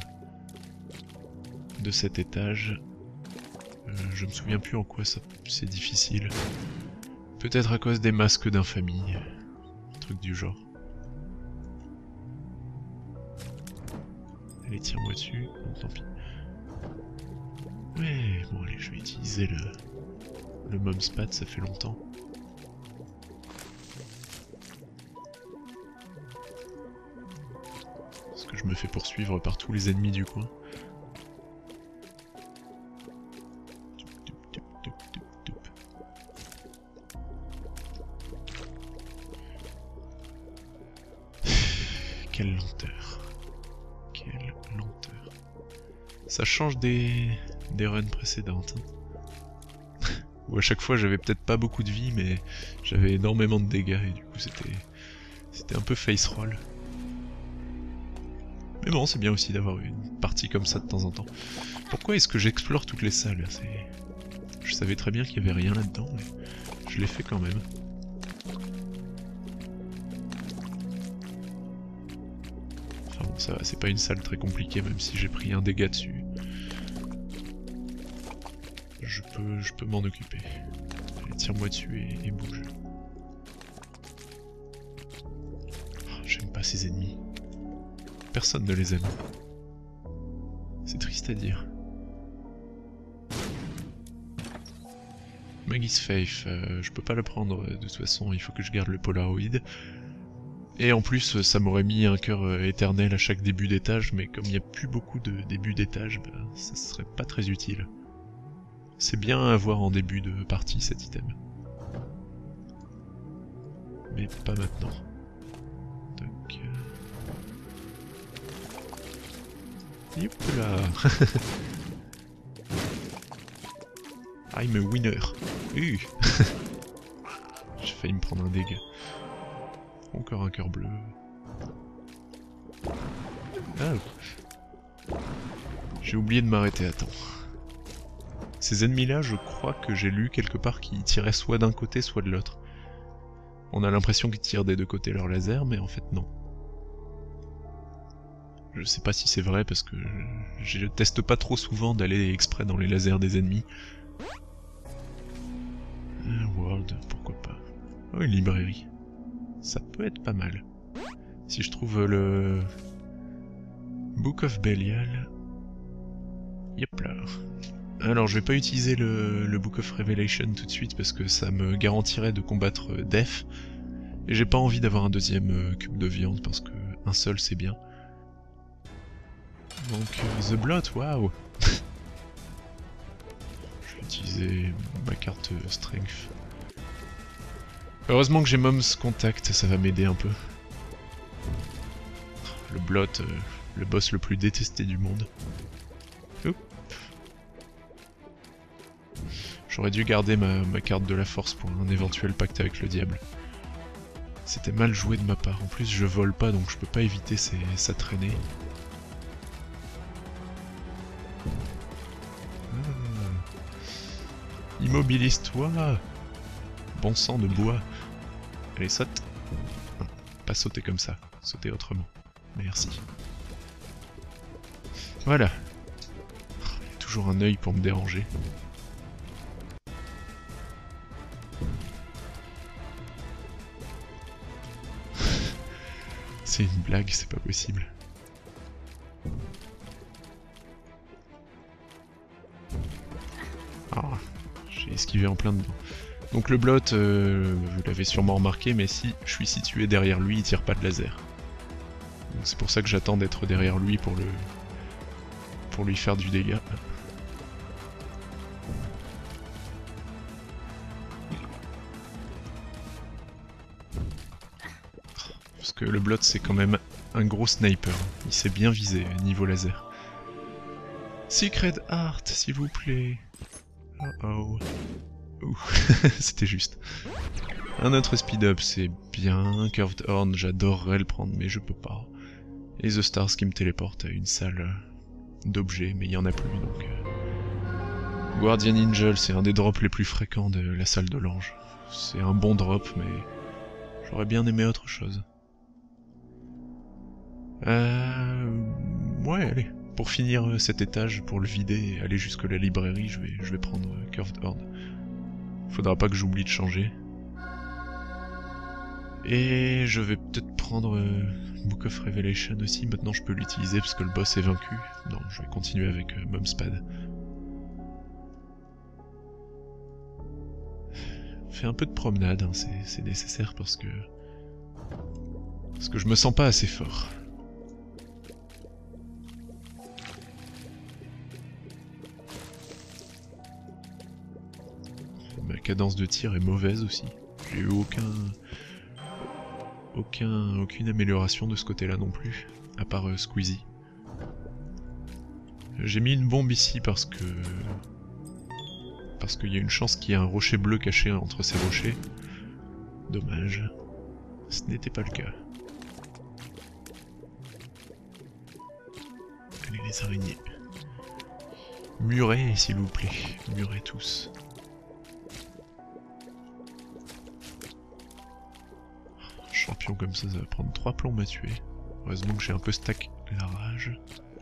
de cet étage. Je me souviens plus en quoi c'est difficile. Peut-être à cause des masques d'infamie. Un truc du genre. Allez, tire-moi dessus. Bon, tant pis. Ouais, bon allez, je vais utiliser le mob spat, ça fait longtemps. Parce que je me fais poursuivre par tous les ennemis du coin. Quelle lenteur. Quelle lenteur. Ça change des runs précédentes. Hein. Où à chaque fois j'avais peut-être pas beaucoup de vie, mais j'avais énormément de dégâts et du coup c'était un peu face roll. Mais bon, c'est bien aussi d'avoir une partie comme ça de temps en temps. Pourquoi est-ce que j'explore toutes les salles? Je savais très bien qu'il y avait rien là-dedans, mais je l'ai fait quand même. Enfin bon, ça va, c'est pas une salle très compliquée, même si j'ai pris un dégât dessus. Je peux m'en occuper. Allez, tire-moi dessus et bouge. Oh, j'aime pas ces ennemis. Personne ne les aime. C'est triste à dire. Maggie's Faith, je peux pas le prendre de toute façon, il faut que je garde le Polaroid. Et en plus, ça m'aurait mis un cœur éternel à chaque début d'étage, mais comme il n'y a plus beaucoup de débuts d'étage, bah, ça serait pas très utile. C'est bien à avoir en début de partie cet item. Mais pas maintenant. Donc... Youp là. I'm a winner. failli me prendre un dégât. Encore un cœur bleu. Ah, j'ai oublié de m'arrêter à temps. Ces ennemis-là, je crois que j'ai lu quelque part qu'ils tiraient soit d'un côté, soit de l'autre. On a l'impression qu'ils tirent des deux côtés leur laser, mais en fait non. Je sais pas si c'est vrai parce que je teste pas trop souvent d'aller exprès dans les lasers des ennemis. World, pourquoi pas. Oh, une librairie. Ça peut être pas mal. Si je trouve le... Book of Belial... Yep là. Alors je vais pas utiliser le Book of Revelation tout de suite parce que ça me garantirait de combattre Death. Et j'ai pas envie d'avoir un deuxième cube de viande parce que un seul c'est bien. Donc The Blot, waouh. Je vais utiliser ma carte Strength. Heureusement que j'ai Mom's Contact, ça va m'aider un peu. Le Blot, le boss le plus détesté du monde. Oups. J'aurais dû garder ma carte de la force pour un éventuel pacte avec le diable. C'était mal joué de ma part. En plus, je vole pas, donc je peux pas éviter sa traînée. Immobilise-toi! Bon sang de bois! Allez, saute! Non, pas sauter comme ça, sauter autrement. Merci. Voilà. Il y a toujours un œil pour me déranger. C'est une blague, c'est pas possible. Ah, j'ai esquivé en plein dedans. Donc le Blot, vous l'avez sûrement remarqué, mais si je suis situé derrière lui, il tire pas de laser. C'est pour ça que j'attends d'être derrière lui pour lui faire du dégât. Parce que le Blot c'est quand même un gros sniper, il sait bien viser niveau laser. Secret Heart, s'il vous plaît. Oh oh. C'était juste. Un autre speed up, c'est bien. Curved Horn, j'adorerais le prendre, mais je peux pas. Et The Stars qui me téléporte à une salle d'objets, mais il y en a plus donc. Guardian Angel, c'est un des drops les plus fréquents de la salle de l'ange. C'est un bon drop, mais j'aurais bien aimé autre chose. Ouais, allez. Pour finir cet étage, pour le vider et aller jusque la librairie, je vais prendre Curved Horn. Faudra pas que j'oublie de changer. Et je vais peut-être prendre Book of Revelation aussi, maintenant je peux l'utiliser parce que le boss est vaincu. Non, je vais continuer avec Mom's Pad. Fais un peu de promenade, hein, c'est nécessaire parce que je me sens pas assez fort. Ma cadence de tir est mauvaise aussi. J'ai eu aucune amélioration de ce côté-là non plus, à part Squeezie. J'ai mis une bombe ici parce qu'il y a une chance qu'il y ait un rocher bleu caché entre ces rochers. Dommage. Ce n'était pas le cas. Allez les araignées. Murez s'il vous plaît. Murez tous. Champion comme ça va prendre 3 plombs à tuer. Heureusement que j'ai un peu stack la rage.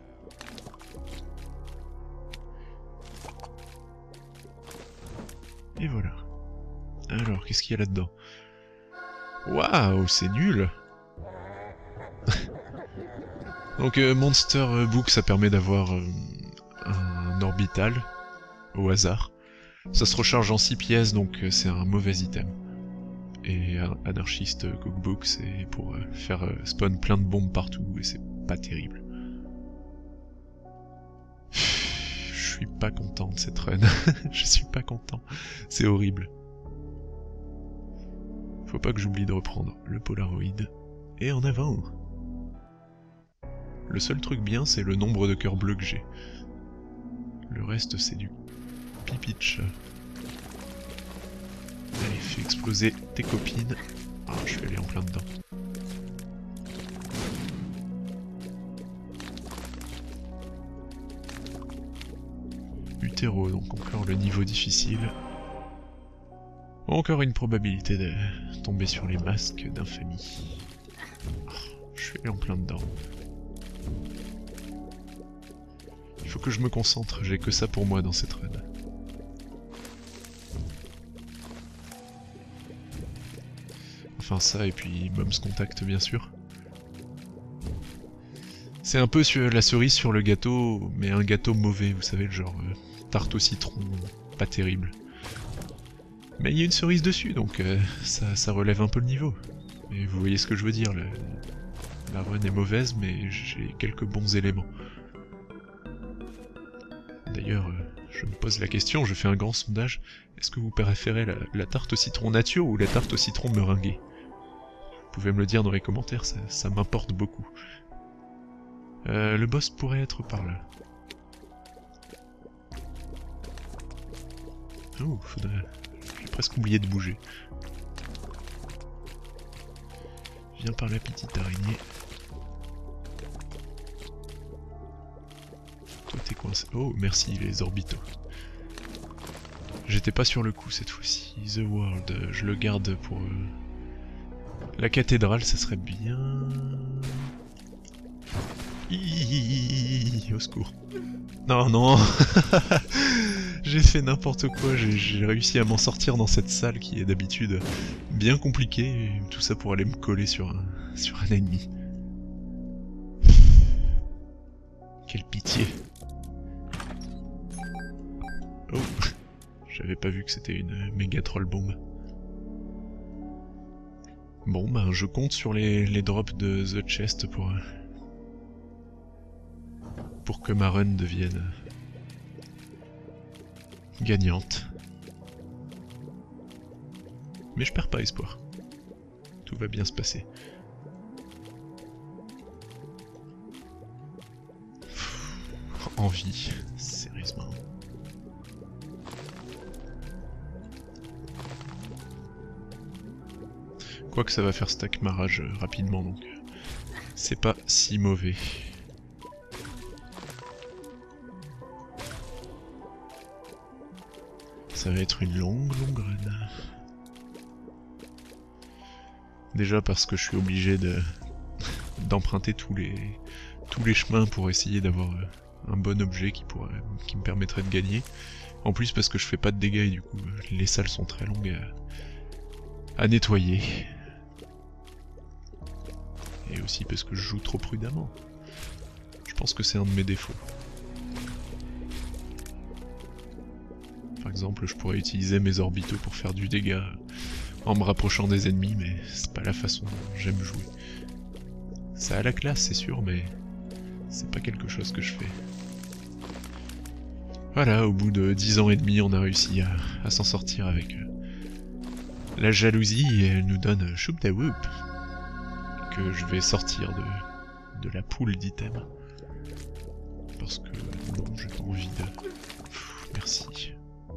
Et voilà. Alors, qu'est-ce qu'il y a là-dedans? Waouh, c'est nul. Donc Monster Book, ça permet d'avoir un orbital au hasard. Ça se recharge en 6 pièces, donc c'est un mauvais item. Et Anarchist Cookbook, c'est pour faire spawn plein de bombes partout, et c'est pas terrible. Je suis pas content de cette run. Je suis pas content. C'est horrible. Faut pas que j'oublie de reprendre le Polaroid. Et en avant. Le seul truc bien, c'est le nombre de cœurs bleus que j'ai. Le reste, c'est du pipitch. Allez, fais exploser. exploser tes copines. Ah, je suis allé en plein dedans. Utéro, donc encore le niveau difficile. Encore une probabilité de tomber sur les masques d'infamie. Oh, je suis allé en plein dedans. Il faut que je me concentre, j'ai que ça pour moi dans cette run. Enfin ça, et puis Mom's Contact bien sûr. C'est un peu la cerise sur le gâteau, mais un gâteau mauvais, vous savez, le genre tarte au citron, pas terrible. Mais il y a une cerise dessus, donc ça relève un peu le niveau. Et vous voyez ce que je veux dire, la run est mauvaise, mais j'ai quelques bons éléments. D'ailleurs, je me pose la question, je fais un grand sondage, est-ce que vous préférez la tarte au citron nature ou la tarte au citron meringuée? Vous pouvez me le dire dans les commentaires, ça m'importe beaucoup. Le boss pourrait être par là. Oh, faudrait... J'ai presque oublié de bouger. Viens par la petite araignée. Toi t'es coincé. Oh, merci les orbitaux. J'étais pas sur le coup cette fois-ci. The World, je le garde pour... La cathédrale, ça serait bien... Au secours. Non, non. J'ai fait n'importe quoi, j'ai réussi à m'en sortir dans cette salle qui est d'habitude bien compliquée, et tout ça pour aller me coller sur un ennemi. Quelle pitié. Oh, j'avais pas vu que c'était une méga troll bombe. Bon, ben je compte sur les drops de The Chest pour que ma run devienne gagnante. Mais je perds pas espoir. Tout va bien se passer. Envie, sérieusement. Quoique ça va faire stack ma rage rapidement, donc c'est pas si mauvais. Ça va être une longue run. Déjà parce que je suis obligé d'emprunter tous les chemins pour essayer d'avoir un bon objet qui me permettrait de gagner. En plus parce que je fais pas de dégâts et du coup les salles sont très longues à nettoyer. Et aussi parce que je joue trop prudemment. Je pense que c'est un de mes défauts. Par exemple, je pourrais utiliser mes orbitaux pour faire du dégât en me rapprochant des ennemis, mais c'est pas la façon dont j'aime jouer. Ça a la classe, c'est sûr, mais c'est pas quelque chose que je fais. Voilà, au bout de 10 ans et demi, on a réussi à s'en sortir avec la jalousie, et elle nous donne Choup da Whoop, que je vais sortir de la poule d'items. Parce que non, j'ai pas envie de... merci.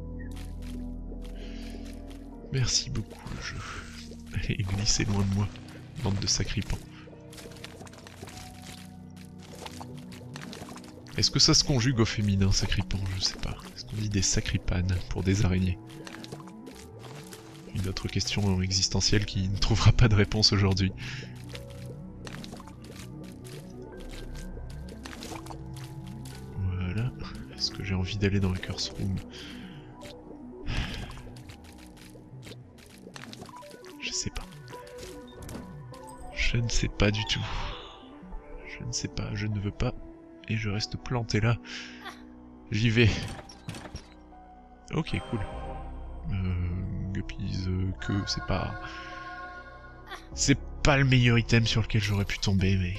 Merci beaucoup le jeu. Allez, glissez loin de moi, bande de sacripants. Est-ce que ça se conjugue au féminin, sacripant? Je sais pas. Est-ce qu'on dit des sacripanes pour des araignées? Une autre question existentielle qui ne trouvera pas de réponse aujourd'hui. Voilà. Est-ce que j'ai envie d'aller dans la curse room? Je sais pas. Je ne sais pas du tout. Je ne sais pas, je ne veux pas. Et je reste planté là. J'y vais. Ok, cool. Guppies, que c'est pas... C'est pas le meilleur item sur lequel j'aurais pu tomber, mais...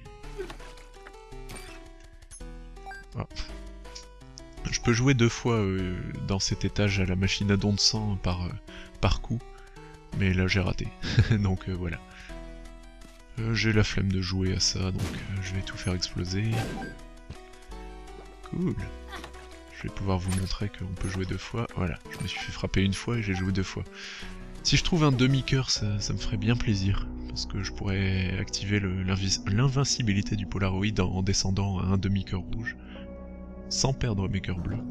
Oh. Je peux jouer 2 fois dans cet étage à la machine à don de sang par coup. Mais là j'ai raté. Donc voilà. J'ai la flemme de jouer à ça, donc je vais tout faire exploser. Cool. Je vais pouvoir vous montrer qu'on peut jouer 2 fois. Voilà, je me suis fait frapper 1 fois et j'ai joué 2 fois. Si je trouve un demi-cœur, ça me ferait bien plaisir. Parce que je pourrais activer l'invincibilité du Polaroid en descendant à un demi-cœur rouge. Sans perdre mes cœurs bleus.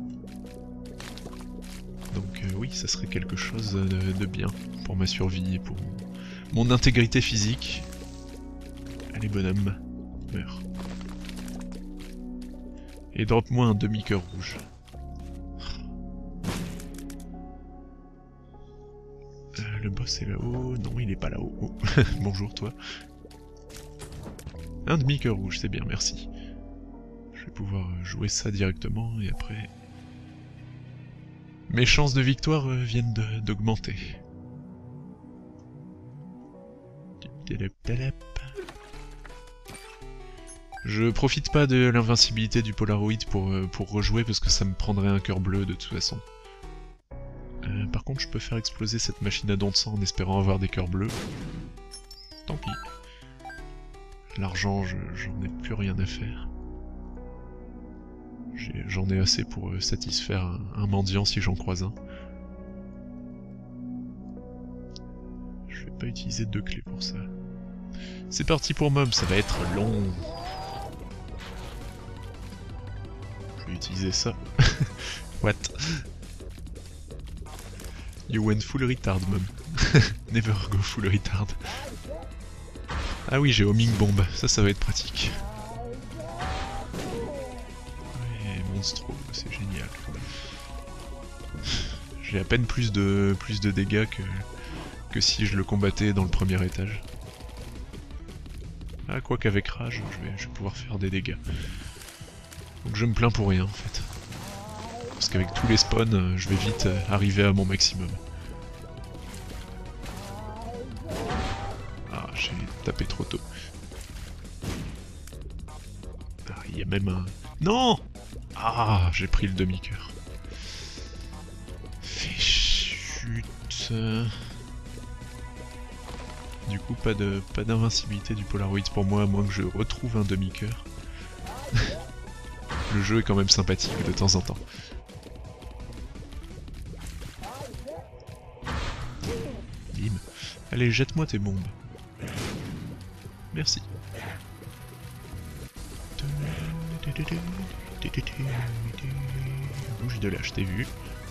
Donc oui, ça serait quelque chose de bien pour ma survie et pour mon intégrité physique. Allez bonhomme, meurs. Et drop-moi un demi-cœur rouge. Le boss est là-haut. Non, il est pas là-haut. Oh. Bonjour toi. Un demi-cœur rouge, c'est bien, merci. Je vais pouvoir jouer ça directement et après... Mes chances de victoire viennent d'augmenter. Je profite pas de l'invincibilité du Polaroid pour rejouer parce que ça me prendrait un cœur bleu de toute façon. Par contre, je peux faire exploser cette machine à dons de sang en espérant avoir des cœurs bleus. Tant pis. L'argent, j'en ai plus rien à faire. J'en ai assez pour satisfaire un mendiant si j'en croise un. Je vais pas utiliser 2 clés pour ça. C'est parti pour Mom, ça va être long. Je vais utiliser ça. What? You went full retard, Mom. Never go full retard. Ah oui, j'ai homing bomb, ça va être pratique. Monstro, c'est génial. J'ai à peine plus de dégâts que si je le combattais dans le premier étage. Ah, quoi qu'avec rage, je vais pouvoir faire des dégâts. Donc je me plains pour rien en fait. Parce qu'avec tous les spawns, je vais vite arriver à mon maximum. Ah, j'ai tapé trop tôt. Ah, il y a même un... Non! Ah, j'ai pris le demi-cœur. Fais chute. Du coup, pas d'invincibilité du Polaroid pour moi, à moins que je retrouve un demi-cœur. Le jeu est quand même sympathique de temps en temps. Bim. Allez, jette-moi tes bombes. Merci. Bouge de là, je t'ai vu.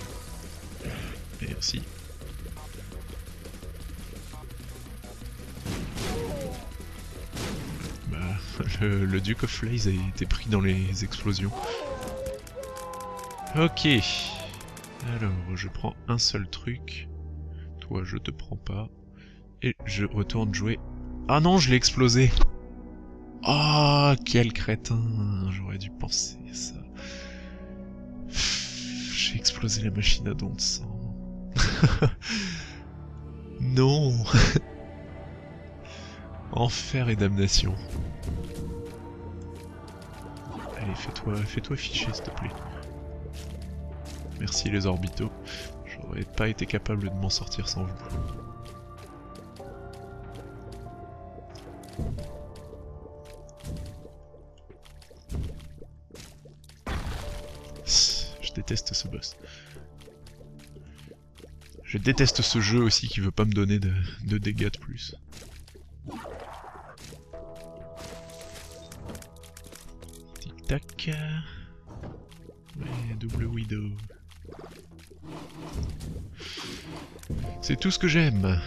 Merci. Bah, le Duke of Flaze a été pris dans les explosions. Ok. Alors, je prends un seul truc. Toi, je te prends pas. Et je retourne jouer... Ah non, je l'ai explosé. Ah, quel crétin. J'aurais dû penser à ça. J'ai explosé la machine à dons de sang. Non. Enfer et damnation. Allez, fais-toi ficher, s'il te plaît. Merci les orbitaux. J'aurais pas été capable de m'en sortir sans vous. Je déteste ce boss. Je déteste ce jeu aussi qui veut pas me donner de dégâts de plus. Tic tac. Ouais, double widow. C'est tout ce que j'aime.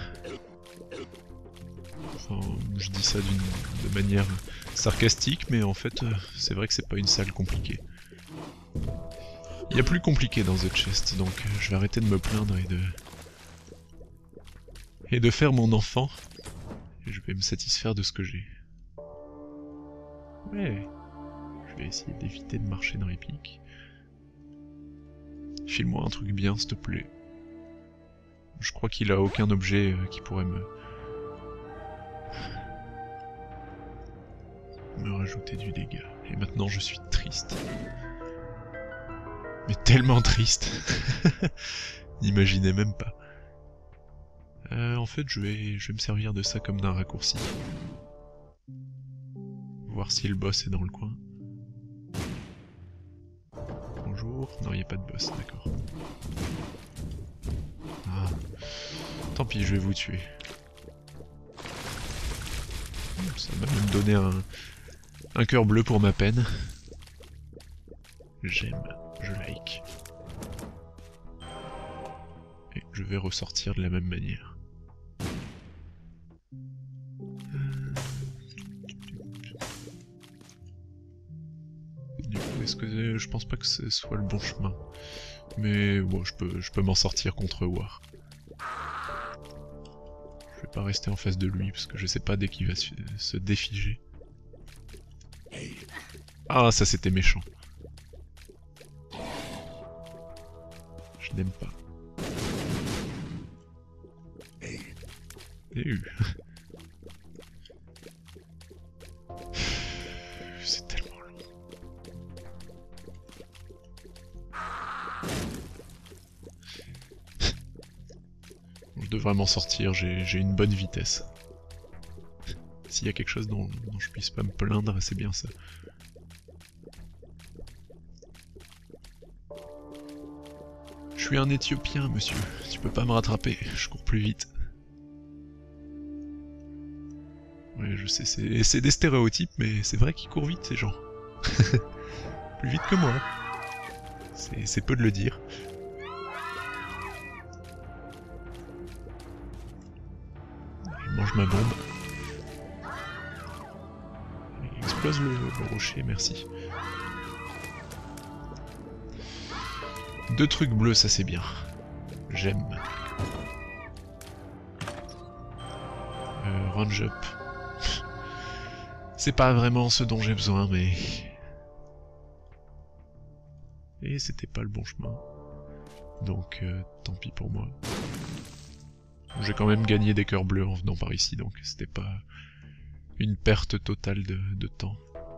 Enfin, je dis ça de manière sarcastique, mais en fait, c'est vrai que c'est pas une salle compliquée. Il y a plus compliqué dans The Chest, donc je vais arrêter de me plaindre et de faire mon enfant. Et je vais me satisfaire de ce que j'ai. Ouais. Je vais essayer d'éviter de marcher dans les pics. File-moi un truc bien, s'il te plaît. Je crois qu'il a aucun objet qui pourrait me rajouter du dégât. Et maintenant je suis triste. Mais tellement triste. N'imaginez même pas. En fait, je vais me servir de ça comme d'un raccourci. Voir si le boss est dans le coin. Bonjour. Non, il n'y a pas de boss, d'accord. Ah. Tant pis, je vais vous tuer. Ça va me donner un cœur bleu pour ma peine. J'aime, je like. Et je vais ressortir de la même manière. Du coup, est-ce que je pense pas que ce soit le bon chemin. Mais bon, je peux m'en sortir contre War. Je vais pas rester en face de lui parce que je sais pas dès qu'il va se défiger. Ah, ça c'était méchant. Je n'aime pas. C'est tellement long. Je devrais m'en sortir, j'ai une bonne vitesse. S'il y a quelque chose dont je puisse pas me plaindre, c'est bien ça. Je suis un Éthiopien, monsieur. Tu peux pas me rattraper, je cours plus vite. Ouais, je sais, c'est des stéréotypes, mais c'est vrai qu'ils courent vite, ces gens. Plus vite que moi. C'est peu de le dire. Je mange ma bombe. Il explose le rocher, merci. 2 trucs bleus, ça c'est bien. J'aime. Range up. C'est pas vraiment ce dont j'ai besoin, mais... Et c'était pas le bon chemin. Donc, tant pis pour moi. J'ai quand même gagné des cœurs bleus en venant par ici, donc c'était pas une perte totale de temps.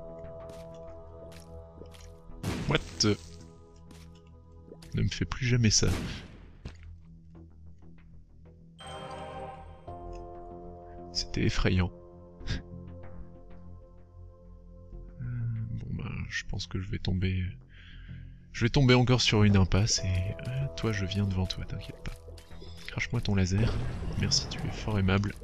What? Ne me fais plus jamais ça. C'était effrayant. Bon ben, je pense que je vais tomber... Je vais tomber encore sur une impasse et... toi, je viens devant toi, t'inquiète pas. Crache-moi ton laser. Merci, tu es fort aimable.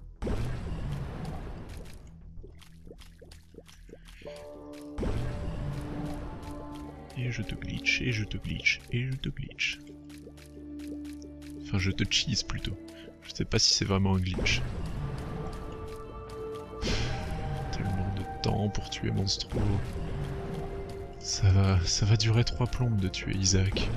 Et je te glitch, et je te glitch, et je te glitch. Enfin, je te cheese plutôt. Je sais pas si c'est vraiment un glitch. Tellement de temps pour tuer Monstro. Ça va durer 3 plombes de tuer Isaac.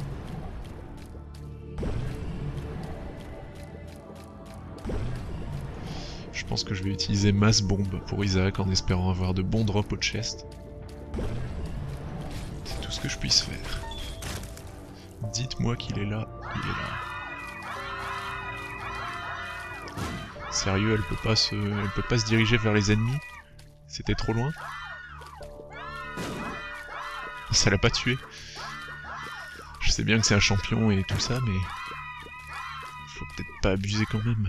Je pense que je vais utiliser masse bombe pour Isaac en espérant avoir de bons drops au chest. C'est tout ce que je puisse faire. Dites-moi qu'il est là, il est là. Sérieux, elle peut pas se diriger vers les ennemis? C'était trop loin? Ça l'a pas tué. Je sais bien que c'est un champion et tout ça, mais... faut peut-être pas abuser quand même.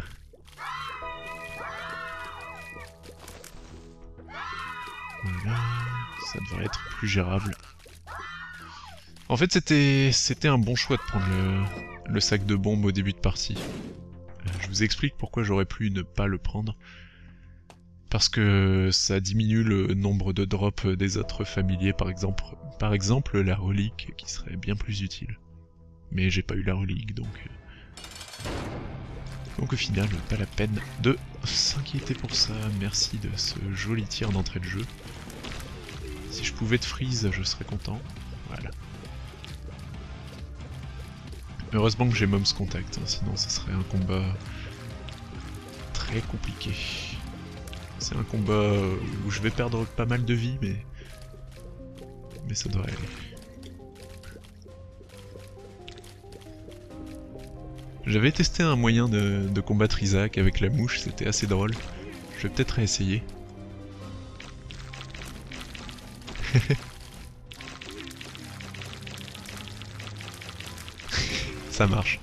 Voilà, ça devrait être plus gérable. En fait, c'était un bon choix de prendre le sac de bombes au début de partie. Je vous explique pourquoi j'aurais pu ne pas le prendre. Parce que ça diminue le nombre de drops des autres familiers, par exemple la relique, qui serait bien plus utile. Mais j'ai pas eu la relique, donc au final, pas la peine de s'inquiéter pour ça. Merci de ce joli tir d'entrée de jeu. Si je pouvais te freeze, je serais content. Voilà. Heureusement que j'ai Mom's Contact, hein, sinon ce serait un combat très compliqué. C'est un combat où je vais perdre pas mal de vie, mais ça devrait aller. J'avais testé un moyen de combattre Isaac avec la mouche, c'était assez drôle. Je vais peut-être réessayer. Ça marche.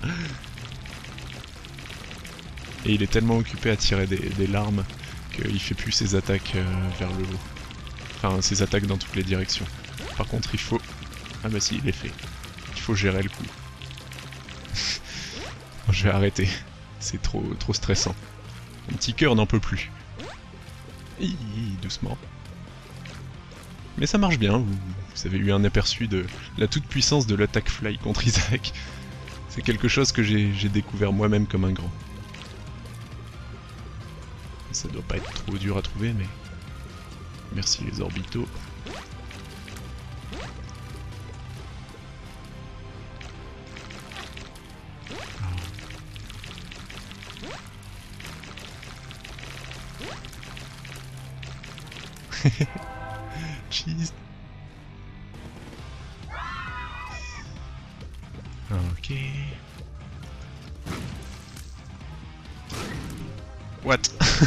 Et il est tellement occupé à tirer des larmes qu'il fait plus ses attaques vers le haut. Enfin, ses attaques dans toutes les directions. Par contre, il faut... Ah bah si, il est fait. Il faut gérer le coup. Je vais arrêter. C'est trop stressant. Mon petit cœur n'en peut plus. Doucement. Mais ça marche bien, vous avez eu un aperçu de la toute-puissance de l'attaque fly contre Isaac. C'est quelque chose que j'ai découvert moi-même comme un grand. Ça doit pas être trop dur à trouver, mais... Merci les orbitaux. Cheese. Ok. What?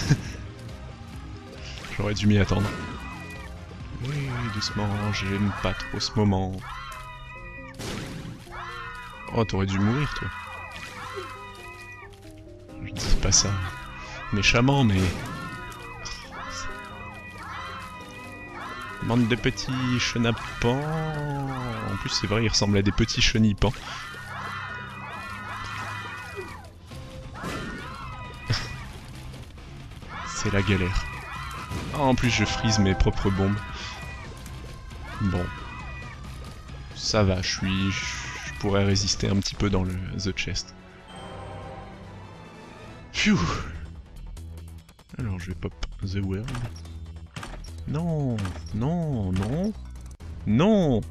J'aurais dû m'y attendre. Oui, doucement, j'aime pas trop ce moment. Oh, t'aurais dû mourir, toi. Je dis pas ça méchamment, mais... Bande de petits chenapans. En plus, c'est vrai, ils ressemblent à des petits chenipans. C'est la galère. Ah, en plus, je freeze mes propres bombes. Bon. Ça va, je pourrais résister un petit peu dans le The Chest. Phew. Alors, je vais pop The World. Non, non, non, non.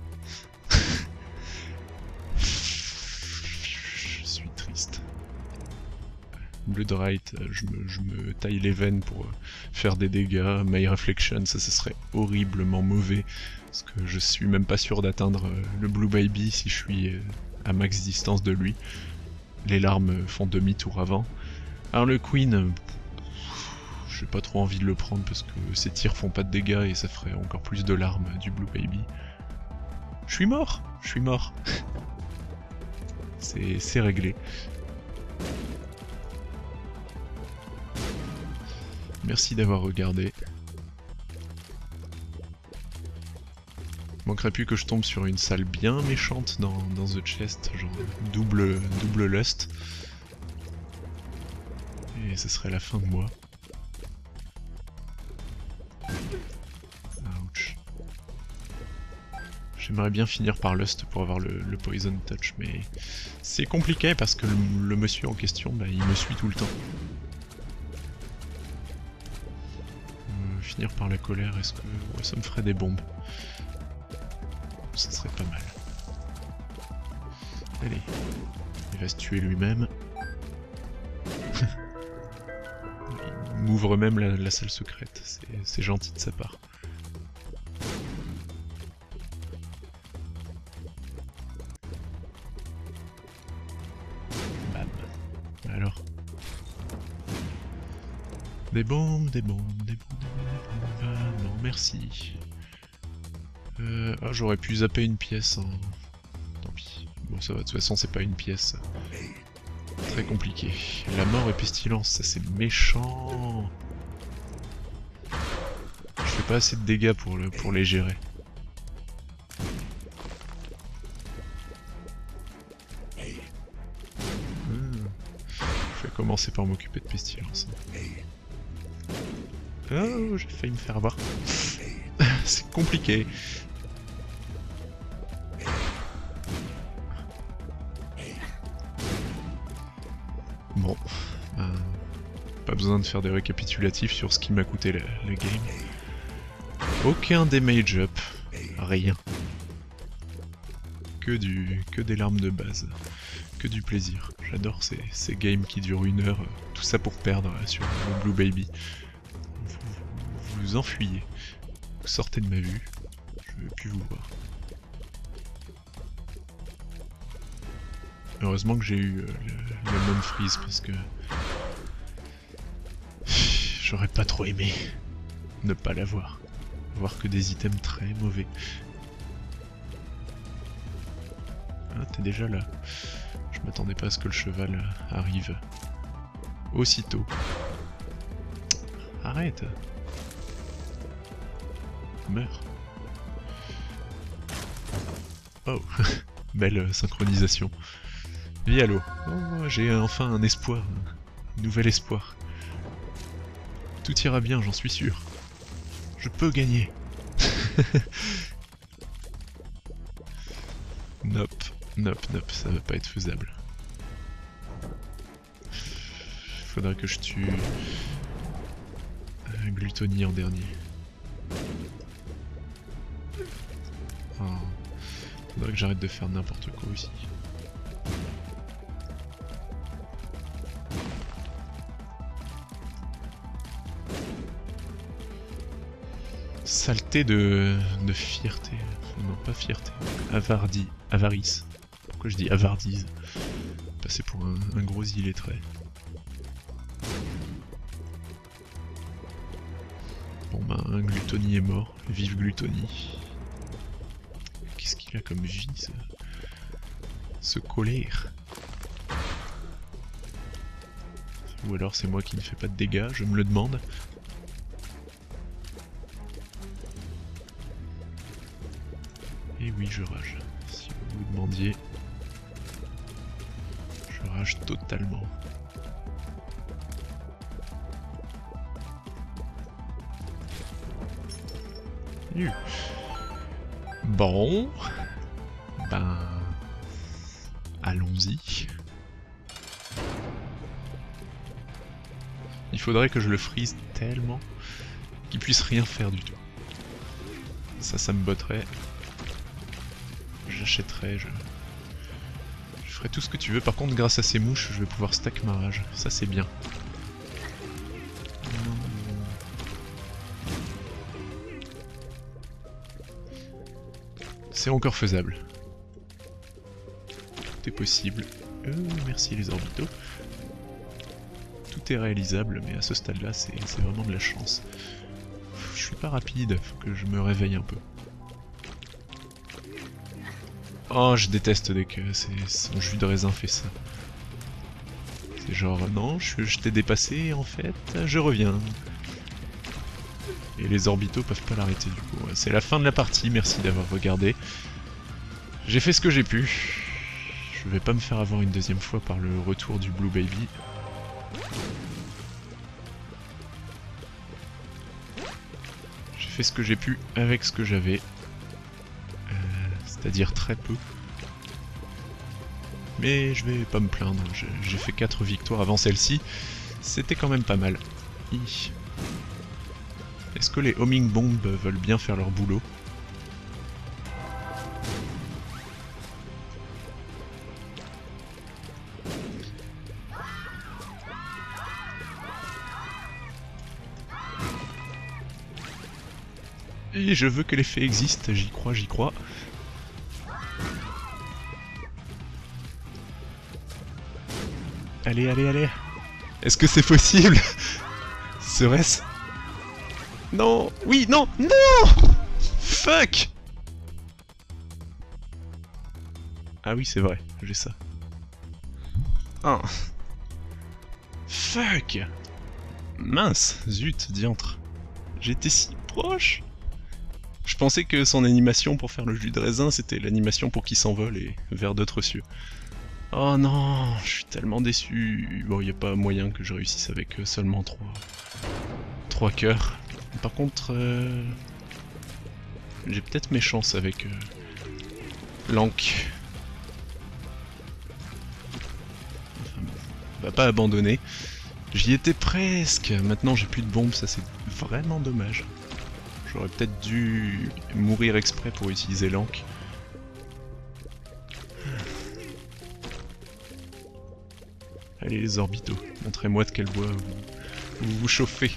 Je suis triste. Bloodright, je me taille les veines pour faire des dégâts. My Reflection, ça serait horriblement mauvais. Parce que je suis même pas sûr d'atteindre le Blue Baby si je suis à max distance de lui. Les larmes font demi-tour avant. Harlequin, j'ai pas trop envie de le prendre parce que ses tirs font pas de dégâts et ça ferait encore plus de larmes du Blue Baby. Je suis mort. C'est réglé. Merci d'avoir regardé. Manquerait plus que je tombe sur une salle bien méchante dans The Chest, genre double lust. Et ce serait la fin de moi. Ouch. J'aimerais bien finir par Lust pour avoir le Poison Touch, mais c'est compliqué parce que le monsieur en question, bah, il me suit tout le temps. Finir par la colère, est-ce que... Ouais, ça me ferait des bombes. Ça serait pas mal. Allez, il va se tuer lui-même. Il m'ouvre même la salle secrète, c'est gentil de sa part. Bam. Alors. Des bombes, des bombes, des bombes, des bombes. Ah non, merci. Ah, j'aurais pu zapper une pièce. Hein. Tant pis. Bon, ça va, de toute façon, c'est pas une pièce. Très compliqué. La mort et pestilence, ça c'est méchant. Je fais pas assez de dégâts pour les gérer. Je vais commencer par m'occuper de pestilence. Oh, j'ai failli me faire avoir. C'est compliqué. Bon, pas besoin de faire des récapitulatifs sur ce qui m'a coûté la game. Aucun damage up, rien. Que des larmes de base, que du plaisir. J'adore ces games qui durent 1 heure, tout ça pour perdre sur le Blue Baby. Vous enfuyez, vous sortez de ma vue, je veux plus vous voir. Heureusement que j'ai eu le Mom Freeze parce que j'aurais pas trop aimé ne pas l'avoir. Avoir que des items très mauvais. Ah, t'es déjà là. Je m'attendais pas à ce que le cheval arrive aussitôt. Arrête. Meurs. Oh, belle synchronisation. Vie à l'eau. Oh, j'ai enfin un espoir. Nouvel espoir. Tout ira bien, j'en suis sûr. Je peux gagner. Nope, ça va pas être faisable. Faudrait que je tue Gluttony en dernier. Oh. Faudrait que j'arrête de faire n'importe quoi aussi. Saleté de fierté. Non, pas fierté. Avarice. Pourquoi je dis avardise? Passer pour un gros illettré. Bon ben, un Gluttony est mort. Vive Gluttony. Qu'est-ce qu'il a comme vie, ce colère? Ou alors c'est moi qui ne fais pas de dégâts, je me le demande. Et oui, je rage. Si vous vous demandiez, je rage totalement. Bon, ben, allons-y. Il faudrait que je le freeze tellement qu'il puisse rien faire du tout. Ça me botterait. J'achèterais, je ferai tout ce que tu veux. Par contre, grâce à ces mouches, je vais pouvoir stack ma rage. Ça, c'est bien. C'est encore faisable. Tout est possible. Merci les orbitaux. Tout est réalisable, mais à ce stade-là, c'est vraiment de la chance. Je suis pas rapide, faut que je me réveille un peu. Oh, je déteste dès que son jus de raisin fait ça. C'est genre, non, je t'ai dépassé, en fait, je reviens. Et les orbitaux peuvent pas l'arrêter du coup. C'est la fin de la partie, merci d'avoir regardé. J'ai fait ce que j'ai pu. Je vais pas me faire avoir une deuxième fois par le retour du Blue Baby. J'ai fait ce que j'ai pu avec ce que j'avais. C'est-à-dire très peu. Mais je vais pas me plaindre, j'ai fait 4 victoires avant celle-ci. C'était quand même pas mal. Est-ce que les homing bombs veulent bien faire leur boulot? Et je veux que l'effet existe, j'y crois, j'y crois. Allez, allez, allez. Est-ce que c'est possible? Serait-ce... Non! Oui, non! Non! Fuck! Ah oui, c'est vrai, j'ai ça. Ah. Fuck! Mince, zut, diantre. J'étais si proche! Je pensais que son animation pour faire le jus de raisin, c'était l'animation pour qu'il s'envole et vers d'autres cieux. Oh non, je suis tellement déçu. Bon, y a pas moyen que je réussisse avec seulement 3 cœurs. Par contre, j'ai peut-être mes chances avec Lank. Enfin, on va pas abandonner. J'y étais presque. Maintenant, j'ai plus de bombes, ça c'est vraiment dommage. J'aurais peut-être dû mourir exprès pour utiliser Lank. Allez les orbitaux, montrez-moi de quel bois vous vous chauffez.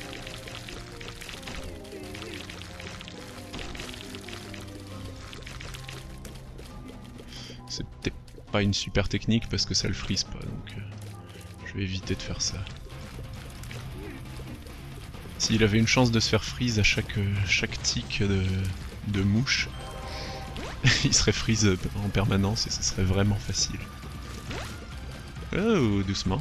C'est peut-être pas une super technique parce que ça le freeze pas, donc je vais éviter de faire ça. S'il avait une chance de se faire freeze à chaque tic de mouche, il serait freeze en permanence et ce serait vraiment facile. Oh, doucement.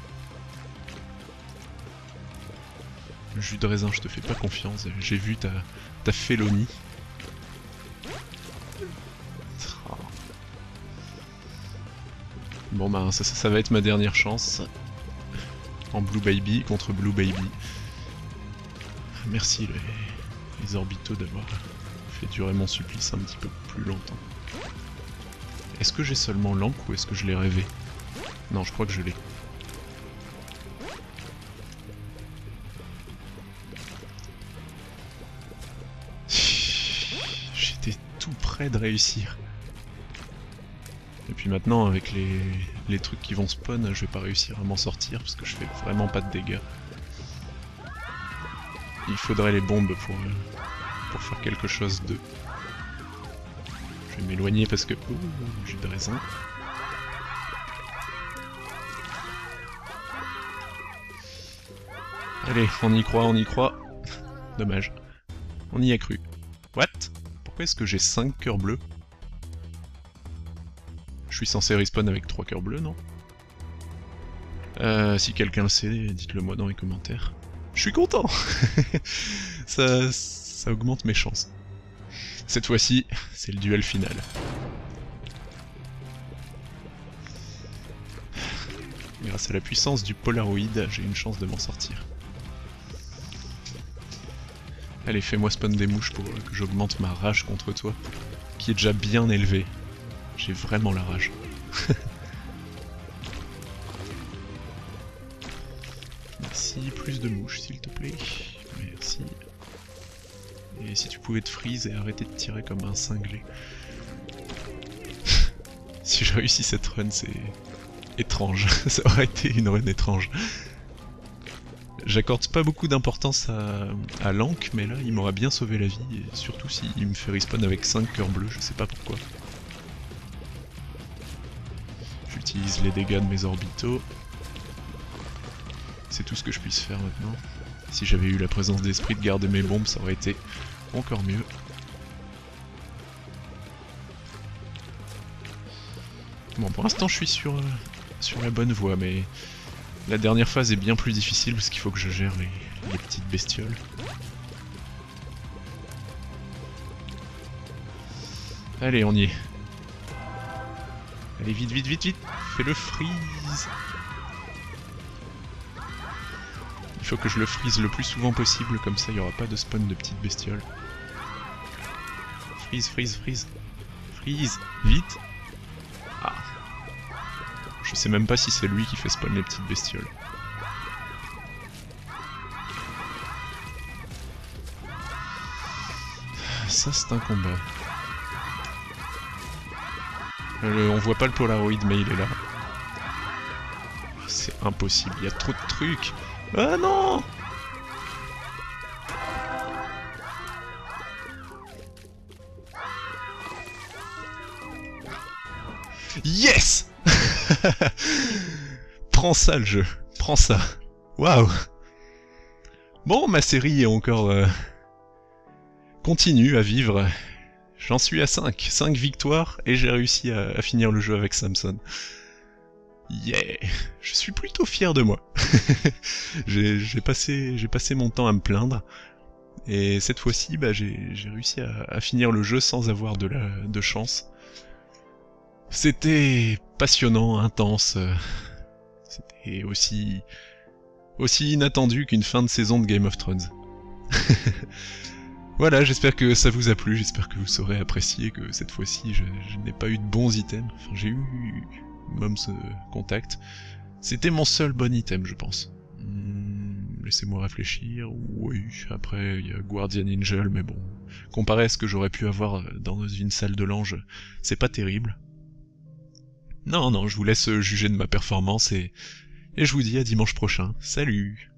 Le jus de raisin, je te fais pas confiance, j'ai vu ta félonie. Oh. Bon bah ça va être ma dernière chance. En Blue Baby contre Blue Baby. Merci les orbitaux d'avoir fait durer mon supplice un petit peu plus longtemps. Est-ce que j'ai seulement l'encre ou est-ce que je l'ai rêvé? Non, je crois que je l'ai. J'étais tout près de réussir. Et puis maintenant, avec les trucs qui vont spawn, je vais pas réussir à m'en sortir parce que je fais vraiment pas de dégâts. Il faudrait les bombes pour faire quelque chose de... Je vais m'éloigner parce que... Oh, jus de raisin. Allez, on y croit, on y croit. Dommage. On y a cru. What? Pourquoi est-ce que j'ai 5 cœurs bleus? Je suis censé respawn avec 3 cœurs bleus, non? Si quelqu'un le sait, dites-le moi dans les commentaires. Je suis content. ça augmente mes chances. Cette fois-ci, c'est le duel final. Grâce à la puissance du Polaroid, j'ai une chance de m'en sortir. Allez, fais-moi spawn des mouches pour que j'augmente ma rage contre toi, qui est déjà bien élevée. J'ai vraiment la rage. Merci, plus de mouches s'il te plaît. Merci. Et si tu pouvais te freeze et arrêter de tirer comme un cinglé. Si je réussis cette run, c'est étrange. Ça aurait été une run étrange. J'accorde pas beaucoup d'importance à Lank, mais là il m'aurait bien sauvé la vie, et surtout s'il me fait respawn avec 5 cœurs bleus, je sais pas pourquoi. J'utilise les dégâts de mes orbitaux. C'est tout ce que je puisse faire maintenant. Si j'avais eu la présence d'esprit de garder mes bombes, ça aurait été encore mieux. Bon, pour l'instant je suis sur la bonne voie, mais la dernière phase est bien plus difficile parce qu'il faut que je gère les petites bestioles. Allez, on y est. Allez, vite, vite, vite, vite. Fais le freeze. Il faut que je le freeze le plus souvent possible, comme ça il n'y aura pas de spawn de petites bestioles. Freeze, freeze, freeze. Freeze, vite. Ah. Je sais même pas si c'est lui qui fait spawn les petites bestioles. Ça c'est un combat. On voit pas le Polaroid mais il est là. C'est impossible, il y a trop de trucs. Ah non! Yes! Prends ça le jeu, prends ça. Waouh! Bon, ma série est encore... continue à vivre. J'en suis à 5 victoires et j'ai réussi à finir le jeu avec Samson. Yeah! Je suis plutôt fier de moi. j'ai passé mon temps à me plaindre. Et cette fois-ci, bah, j'ai réussi à finir le jeu sans avoir de chance. C'était passionnant, intense. C'était aussi inattendu qu'une fin de saison de Game of Thrones. Voilà, j'espère que ça vous a plu, j'espère que vous saurez apprécier que cette fois-ci je n'ai pas eu de bons items. Enfin, j'ai eu Mom's Contact. C'était mon seul bon item, je pense. Laissez-moi réfléchir. Oui, après il y a Guardian Angel, mais bon, comparé à ce que j'aurais pu avoir dans une salle de l'ange, c'est pas terrible. Non, je vous laisse juger de ma performance et je vous dis à dimanche prochain. Salut!